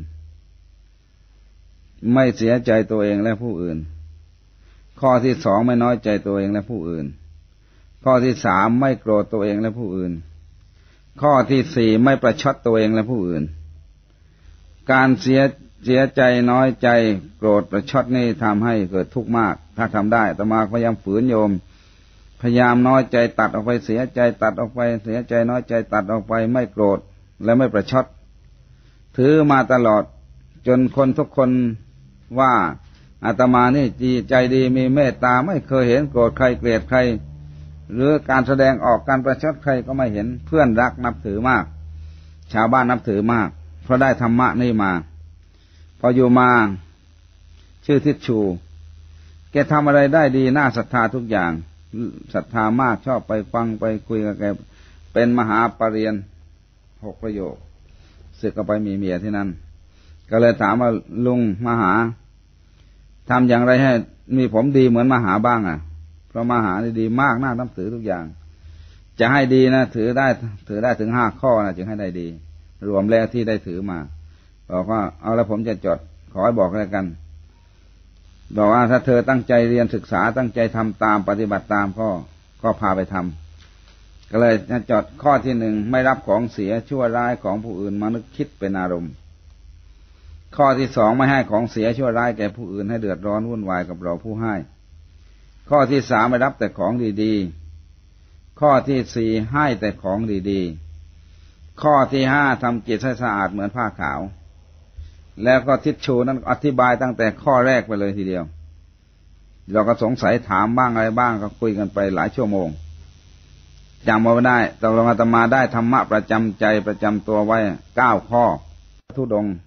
A: ไม่เสียใจตัวเองและผู้อื่นข้อที่ 2ไม่น้อยใจตัวเองและผู้อื่นข้อที่ 3ไม่โกรธตัวเองและผู้อื่นข้อที่ 4ไม่ประชดตัวเองและผู้อื่นการเสียใจน้อยใจโกรธประชดนี่ทำให้เกิดทุกข์มากถ้าทำได้อาตมาพยายามฝืนโยมพยายามน้อยใจตัดออกไปเสียใจตัดออกไปเสียใจน้อยใจตัดออกไปไม่โกรธและไม่ประชดถือมาตลอดจนคนทุกคนว่าอาตมานี่ใจดีมีเมตตาไม่เคยเห็นโกรธใครเกลียดใครหรือการแสดงออกการประชดใครก็ไม่เห็นเพื่อนรักนับถือมากชาวบ้านนับถือมากเพราะได้ธรรมะนี่มาพออยู่มาชื่อทิศชูแกทำอะไรได้ดีน่าศรัทธาทุกอย่างศรัทธามากชอบไปฟังไปคุยกับแกเป็นมหาปรริญญา6 ประโยคสึกก็ไปมีเมียที่นั่นก็เลยถามว่าลุงมหาทำอย่างไรให้มีผมดีเหมือนมหาบ้างอ่ะเพราะมหานี่ดีมากน่านับถือทุกอย่างจะให้ดีนะถือได้ถึง5 ข้อนะจึงให้ได้ดีรวมแล้วที่ได้ถือมาบอกว่าเอาแล้วผมจะจดขอให้บอกแล้วกันบอกว่าถ้าเธอตั้งใจเรียนศึกษาตั้งใจทำตามปฏิบัติตามก็พาไปทำก็เลยจดข้อที่ 1ไม่รับของเสียชั่วร้ายของผู้อื่นมานึกคิดเป็นอารมณ์ข้อที่ 2ไม่ให้ของเสียชั่วร้ายแก่ผู้อื่นให้เดือดร้อนวุ่นวายกับเราผู้ให้ข้อที่ 3ไม่รับแต่ของดีๆข้อที่ 4ให้แต่ของดีๆข้อที่ 5ทำจิตให้สะอาดเหมือนผ้าขาวแล้วก็ทิศชูนั้นอธิบายตั้งแต่ข้อแรกไปเลยทีเดียวเราก็สงสัยถามบ้างอะไรบ้างก็คุยกันไปหลายชั่วโมงจำมาไม่ได้ตกลงอาตมาได้ธรรมะประจำใจประจำตัวไว้9 ข้อธุดงค์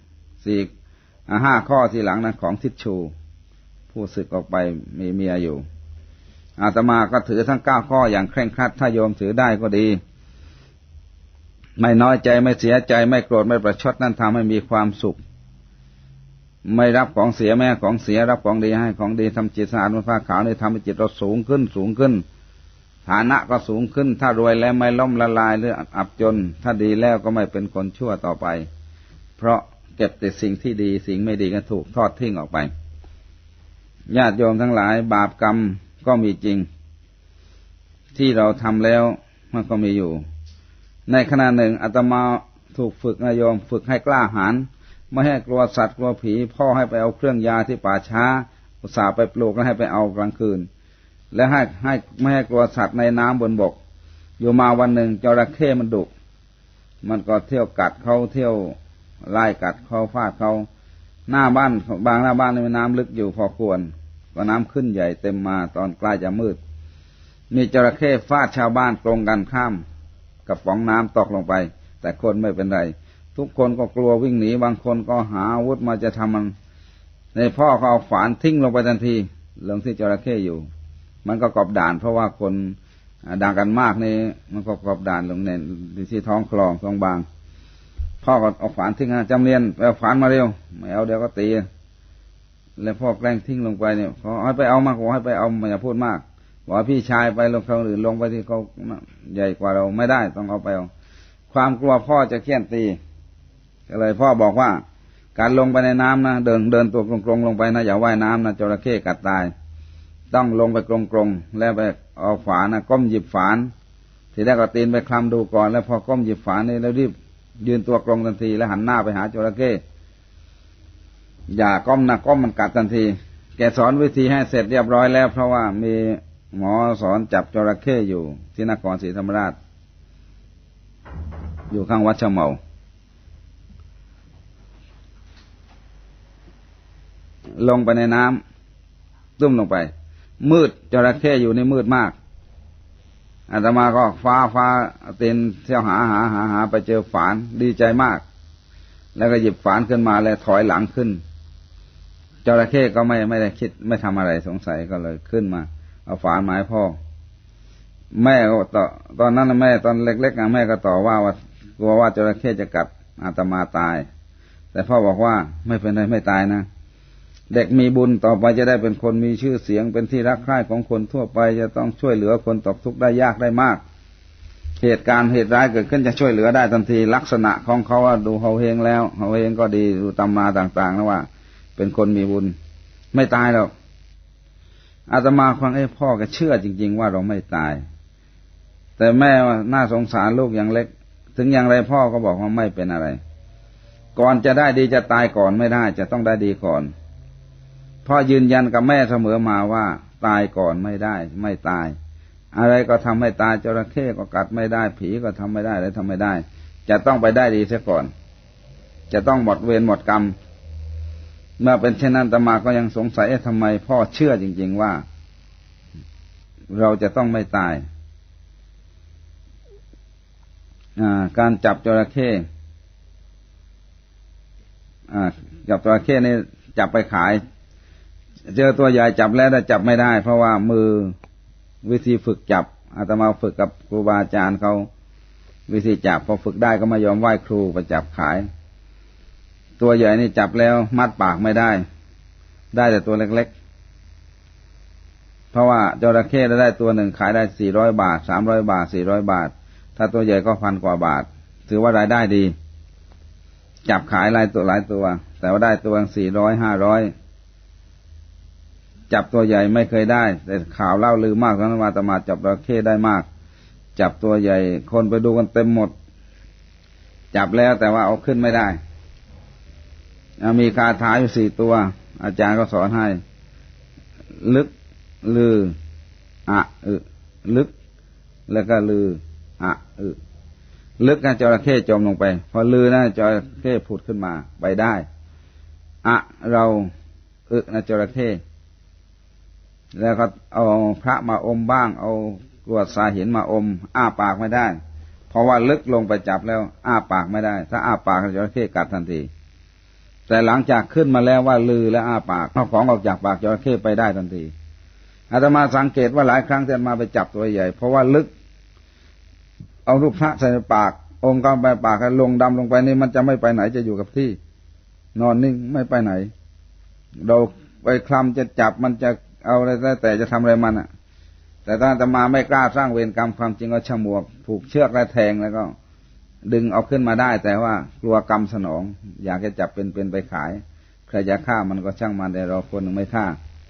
A: 5 ข้อที่หลังนั้นของทิศชูผู้สึกออกไปมีเมียอยู่อาตมาก็ถือทั้ง9 ข้ออย่างเคร่งครัดถ้าโยมถือได้ก็ดีไม่น้อยใจไม่เสียใจไม่โกรธไม่ประชดนั่นทำให้มีความสุขไม่รับของเสียแม้ของเสียรับของดีให้ของดีทำจิตสะอาดเหมือนผ้าขาวนี่ทำให้จิตเราสูงขึ้นฐานะก็สูงขึ้นถ้ารวยแล้วไม่ล่มละลายหรืออับจนถ้าดีแล้วก็ไม่เป็นคนชั่วต่อไปเพราะเก็บแต่สิ่งที่ดีสิ่งไม่ดีก็ถูกทอดทิ้งออกไปญาติโยมทั้งหลายบาปกรรมก็มีจริงที่เราทำแล้วมันก็มีอยู่ในขณะหนึ่งอาตมาถูกฝึกนะโยมฝึกให้กล้าหาญไม่ให้กลัวสัตว์กลัวผีพ่อให้ไปเอาเครื่องยาที่ป่าช้าอุตส่าห์ไปปลูกแล้วให้ไปเอากลางคืนและให้ไม่ให้กลัวสัตว์ในน้ำบนบกอยู่มาวันหนึ่งจระเข้มันดุมันก็เที่ยวกัดเขาเที่ยวไล่กัดเขาฟาดเขาหน้าบ้านบางหน้าบ้านนี่น้ำลึกอยู่พอควรก็น้ำขึ้นใหญ่เต็มมาตอนใกล้จะมืดมีจระเข้ฟาดชาวบ้านตรงกันข้ามกับป๋องน้ำตกลงไปแต่คนไม่เป็นไรทุกคนก็กลัววิ่งหนีบางคนก็หาอาวุธมาจะทำมันในพ่อเขาเอาฝานทิ้งลงไปทันทีลงที่จระเข้อยู่มันก็กอบด่านเพราะว่าคนด่ากันมากนี่มันก็กอบด่านลงในที่ท้องคลองท้องบางพ่อก็เอาฝานทิ้งจำเรียนไปเอาฝานมาเร็วไม่เอาเดี๋ยวก็ตีแล้วพ่อแกล้งทิ้งลงไปเนี่ยขอให้ไปเอามาขอให้ไปเอาอย่าพูดมากบอกพี่ชายไปลงคนอื่นลงไปที่เขาใหญ่กว่าเราไม่ได้ต้องเอาไปเอาความกลัวพ่อจะเคี่ยนตีก็เลยพ่อบอกว่าการลงไปในน้ำนะเดินตัวกลงลงไปนะอย่าว่ายน้ำนะจระเข้กัดตายต้องลงไปกลงแล้วไปเอาฝานะก้มหยิบฝานทีแรกก็ตีนไปคลำดูก่อนแล้วพอก้มหยิบฝานนี่แล้วรีบยืนตัวกลงทันทีแล้วหันหน้าไปหาจระเข้อย่าก้มนะก้มมันกัดทันทีแกสอนวิธีให้เสร็จเรียบร้อยแล้วเพราะว่ามีหมอสอนจับจระเข้อยู่ที่นครศรีธรรมราชอยู่ข้างวัดเฉเมาลงไปในน้ำตุ้มลงไปมืดจระเข้อยู่ในมืดมากอาตมาก็ฟ้าเต้นเที่ยวหาไปเจอฝานดีใจมากแล้วก็หยิบฝานขึ้นมาแล้วถอยหลังขึ้นจระเข้ก็ไม่ได้คิดไม่ทำอะไรสงสัยก็เลยขึ้นมาเอาฝานมาให้พ่อแม่ก็ตอนนั้นแม่ตอนเล็กๆแม่ก็ต่อว่ากลัวว่าจระเข้จะกัดอาตมาตายแต่พ่อบอกว่าไม่เป็นไรไม่ตายนะเด็กมีบุญต่อไปจะได้เป็นคนมีชื่อเสียงเป็นที่รักใคร่ของคนทั่วไปจะต้องช่วยเหลือคนตกทุกข์ได้ยากได้มากเหตุร้ายเกิดขึ้นจะช่วยเหลือได้ทันทีลักษณะของเขาว่าดูเขาเฮงแล้วเขาเฮงก็ดีดูตำราต่างๆนะว่าเป็นคนมีบุญไม่ตายหรอกอาตมาฟังพ่อก็เชื่อจริงๆว่าเราไม่ตายแต่แม่ว่าน่าสงสารลูกอย่างเล็กถึงอย่างไรพ่อก็บอกว่าไม่เป็นอะไรก่อนจะได้ดีจะตายก่อนไม่ได้จะต้องได้ดีก่อนพ่อยืนยันกับแม่เสมอมาว่าตายก่อนไม่ได้ไม่ตายอะไรก็ทำให้ตายจระเข้ก็กัดไม่ได้ผีก็ทำไม่ได้อะไรทำไม่ได้จะต้องไปได้ดีเสียก่อนจะต้องหมดเวรหมดกรรมเมื่อเป็นเช่นนั้นอาตมาก็ยังสงสัยทำไมพ่อเชื่อจริงๆว่าเราจะต้องไม่ตายการจับจระเข้จับจระเข้นี่จับไปขายเจอตัวใหญ่จับแล้วแต่จับไม่ได้เพราะว่ามือวิธีฝึกจับอาตมาฝึกกับครูบาอาจารย์เขาวิธีจับพอฝึกได้ก็ไม่ยอมไหว้ครูไปจับขายตัวใหญ่นี่จับแล้วมัดปากไม่ได้แต่ตัวเล็กๆเพราะว่าจระเข้ได้ตัวหนึ่งขายได้400 บาท300 บาท400 บาทถ้าตัวใหญ่ก็1,000 กว่าบาทถือว่ารายได้ดีจับขายหลายตัวแต่ว่าได้ตัว400 500จับตัวใหญ่ไม่เคยได้แต่ข่าวเล่าลือมากเพราะนั้นอาตมาจับจระเข้ได้มากจับตัวใหญ่คนไปดูกันเต็มหมดจับแล้วแต่ว่าเอาขึ้นไม่ได้มีคาถาอยู่4 ตัวอาจารย์ก็สอนให้ลึกลือลึกแล้วก็ลือลึกนะจระเข้จมลงไปพอลือนะจระเข้ผุดขึ้นมาไปได้เรานะจระเข้แล้วก็เอาพระมาอมบ้างเอากรวดทรายหินมาอมอ้าปากไม่ได้เพราะว่าลึกลงไปจับแล้วอ้าปากไม่ได้ถ้าอ้าปากจระเข้กัดทันทีแต่หลังจากขึ้นมาแล้วว่าลือและอ้าปากเอาของออกจากปากจระเข้ไปได้ทันทีอาตมาสังเกตว่าหลายครั้งที่มาไปจับตัวใหญ่เพราะว่าลึกเอาลูกพระใส่ในปากอมเข้าไปปากลงดำลงไปนี่มันจะไม่ไปไหนจะอยู่กับที่นอนนิ่งไม่ไปไหนเราไปคลำจะจับมันจะเอาอะไรแต่จะทำอะไรมันแต่ถ้าอาตมาไม่กล้าสร้างเวรกรรมความจริงก็ฉมวกผูกเชือกและแทงแล้วก็ดึงเอาขึ้นมาได้แต่ว่ากลัวกรรมสนองอยากจะจับเป็นไปขายใครจะฆ่ามันก็ช่างมันแต่เราคนหนึ่งไม่ฆ่า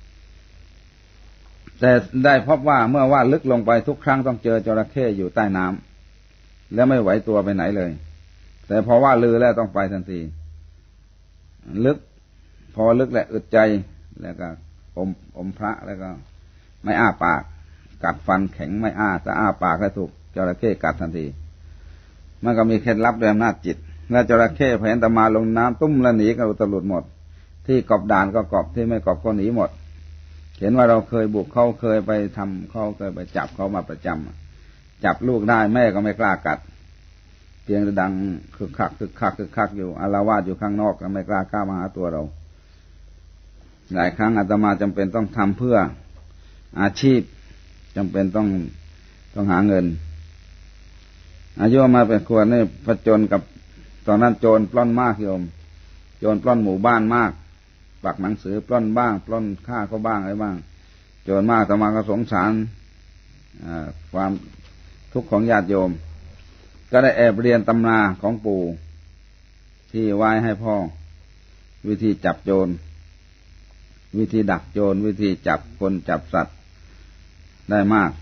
A: แต่ได้พบว่าเมื่อว่าลึกลงไปทุกครั้งต้องเจอจระเข้อยู่ใต้น้ำแล้วไม่ไหวตัวไปไหนเลยแต่พอว่าลือแล้วต้องไปทันทีลึกพอลึกแหละอึดใจแล้วก็อมพระแล้วก็ไม่อ้าปากกัดฟันแข็งไม่อ้าแต่อ้าปากแล้วถูกจระเข้กัดทันทีมันก็มีเคล็ดลับด้วยอำนาจจิตแล้วจระเข้พอเห็นอาตมาลงน้ำตุ้มแล้วหนีก็อุตลุดหมดที่กอบด่านก็กอบที่ไม่กอบก็หนีหมดเห็นว่าเราเคยบุกเขาเคยไปทำเขาเคยไปจับเขามาประจำจับลูกได้แม่ก็ไม่กล้ากัดเพียงแต่ดังคึกคักอยู่อาละวาดอยู่ข้างนอกก็ไม่กล้ามาหาตัวเราหลายครั้งอาตมาจำเป็นต้องทำเพื่ออาชีพจำเป็นต้องหาเงินอายุมาเป็นควรนี่ผจญกับตอนนั้นโจรปล้นมากโยมโจรปล้นหมู่บ้านมากปักหนังสือปล้นบ้างปล้นฆ่าเขาบ้างอะไรบ้างโจรมากอาตมาก็สงสารความทุกข์ของญาติโยมก็ได้แอบเรียนตำราของปู่ที่ไว้ให้พ่อวิธีจับโจรวิธีดักโจรวิธีจับคนจับสัตว์ได้มาก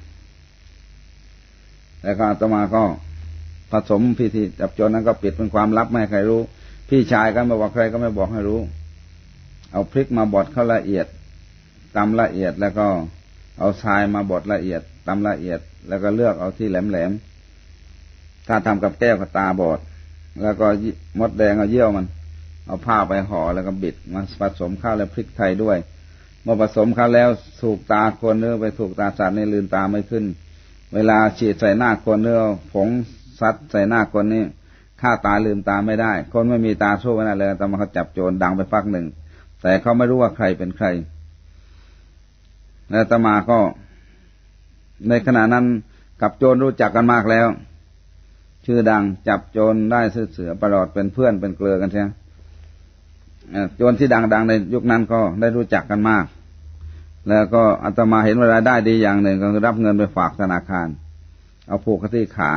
A: แล้วก็อาตมาก็ผสมพิธีจับโจรนั้นก็ปิดเป็นความลับไม่ให้ใครรู้พี่ชายก็ไม่บอกใครก็ไม่บอกให้รู้เอาพริกมาบดเข้าละเอียดตำละเอียดแล้วก็เอาทรายมาบดละเอียดตำละเอียดแล้วก็เลือกเอาที่แหลมๆถ้าทำกับแก้วก็ตาบอดแล้วก็มดแดงเอาเยี่ยวมันเอาผ้าไปห่อแล้วก็บิดมาผสมข้าวและพริกไทยด้วยเมื่อผสมข้าวแล้วถูกตาคนเนื้อไปถูกตาสัตว์นี่ลืมตาไม่ขึ้นเวลาฉีดใส่หน้าคนเนื้อผงซัดใส่หน้าคนนี่ฆ่าตาลืมตาไม่ได้คนไม่มีตาสู้ไม่ได้เลยแต่มาเขาจับโจรดังไปพักหนึ่งแต่เขาไม่รู้ว่าใครเป็นใครแล้วอาตมาก็ในขณะนั้นกับโจรรู้จักกันมากแล้วชื่อดังจับโจรได้เสือประหลอดเป็นเพื่อนเป็นเกลือกันใช่ไหมโจรที่ดังๆในยุคนั้นก็ได้รู้จักกันมากแล้วก็อาตมาเห็นเวลาได้ดีอย่างหนึ่งก็คือรับเงินไปฝากธนาคารเอาผูกที่ขา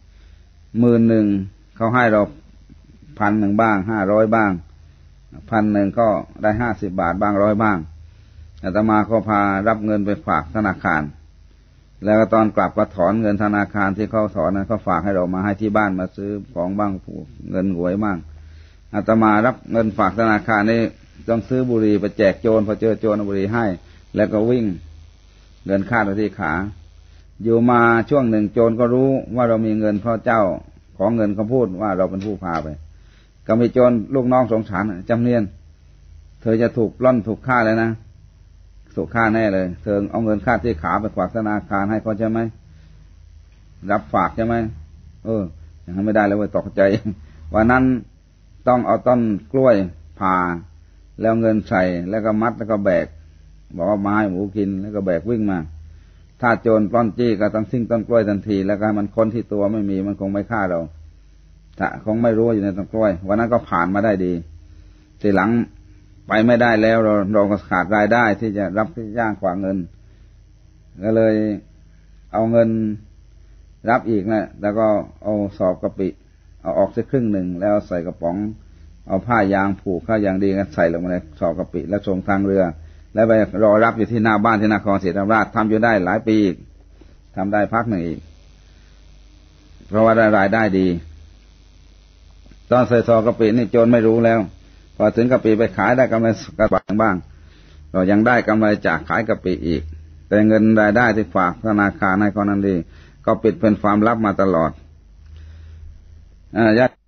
A: 10,000เขาให้เรา1,000บ้าง500บ้าง1,000ก็ได้50 บาทบ้าง100บ้างอาตมาก็พารับเงินไปฝากธนาคารแล้วก็ตอนกลับก็ถอนเงินธนาคารที่เขาถอนนั้นเขาฝากให้เรามาให้ที่บ้านมาซื้อของบ้างเงินหวยบ้างอาตมารับเงินฝากธนาคารนี่ต้องซื้อบุหรี่ไปแจกโจรพอเจอโจรเอาบุหรี่ให้แล้วก็วิ่งเงินคาดไว้ที่ขาอยู่มาช่วงหนึ่งโจรก็รู้ว่าเรามีเงินเพราะเจ้าของเงินเขาพูดว่าเราเป็นผู้พาไปก็มีโจรลูกน้องสงสารจำเนียนเธอจะถูกปล้นถูกฆ่าเลยนะถูกฆ่าแน่เลยเธอเอาเงินคาดที่ขาไปฝากธนาคารให้เขาใช่ไหมรับฝากใช่ไหมอย่างนั้นไม่ได้เลยว่าตกใจวันนั้นต้องเอาต้นกล้วยผ่าแล้วเงินใส่แล้วก็มัดแล้วก็แบกบอกว่ามาให้หมูกินแล้วก็แบกวิ่งมาถ้าโจรปล้นจี้ก็ต้องทิ้งต้นกล้วยทันทีแล้วก็มันค้นที่ตัวไม่มีมันคงไม่ฆ่าเราถ้าคงไม่รู้อยู่ในต้นกล้วยวันนั้นก็ผ่านมาได้ดีทีหลังไปไม่ได้แล้วเราก็ขาดรายได้ที่จะรับที่ย่างกว่าเงินก็เลยเอาเงินรับอีกนะแล้วก็เอาสอบกะปิเอาออกสักครึ่งหนึ่งแล้วใส่กระป๋องเอาผ้ายางผูกเข้าอย่างดีกันใส่ลงมาในสอบกะปิแล้วส่งทางเรือแล้วไปรอรับอยู่ที่หน้าบ้านที่นครศรีธรรมราชทำอยู่ได้หลายปีอีกทำได้พักหนึ่งอีกเพราะว่าได้รายได้ดีตอนใส่ซองกะปินี่โจรไม่รู้แล้วพอถึงกะปิไปขายได้กำไรกระบาดบ้างเรายังได้กำไรจากขายกะปิอีกแต่เงินรายได้ที่ฝากธนาคารให้คนนั้นดีก็ปิดเป็นความลับมาตลอดญาติ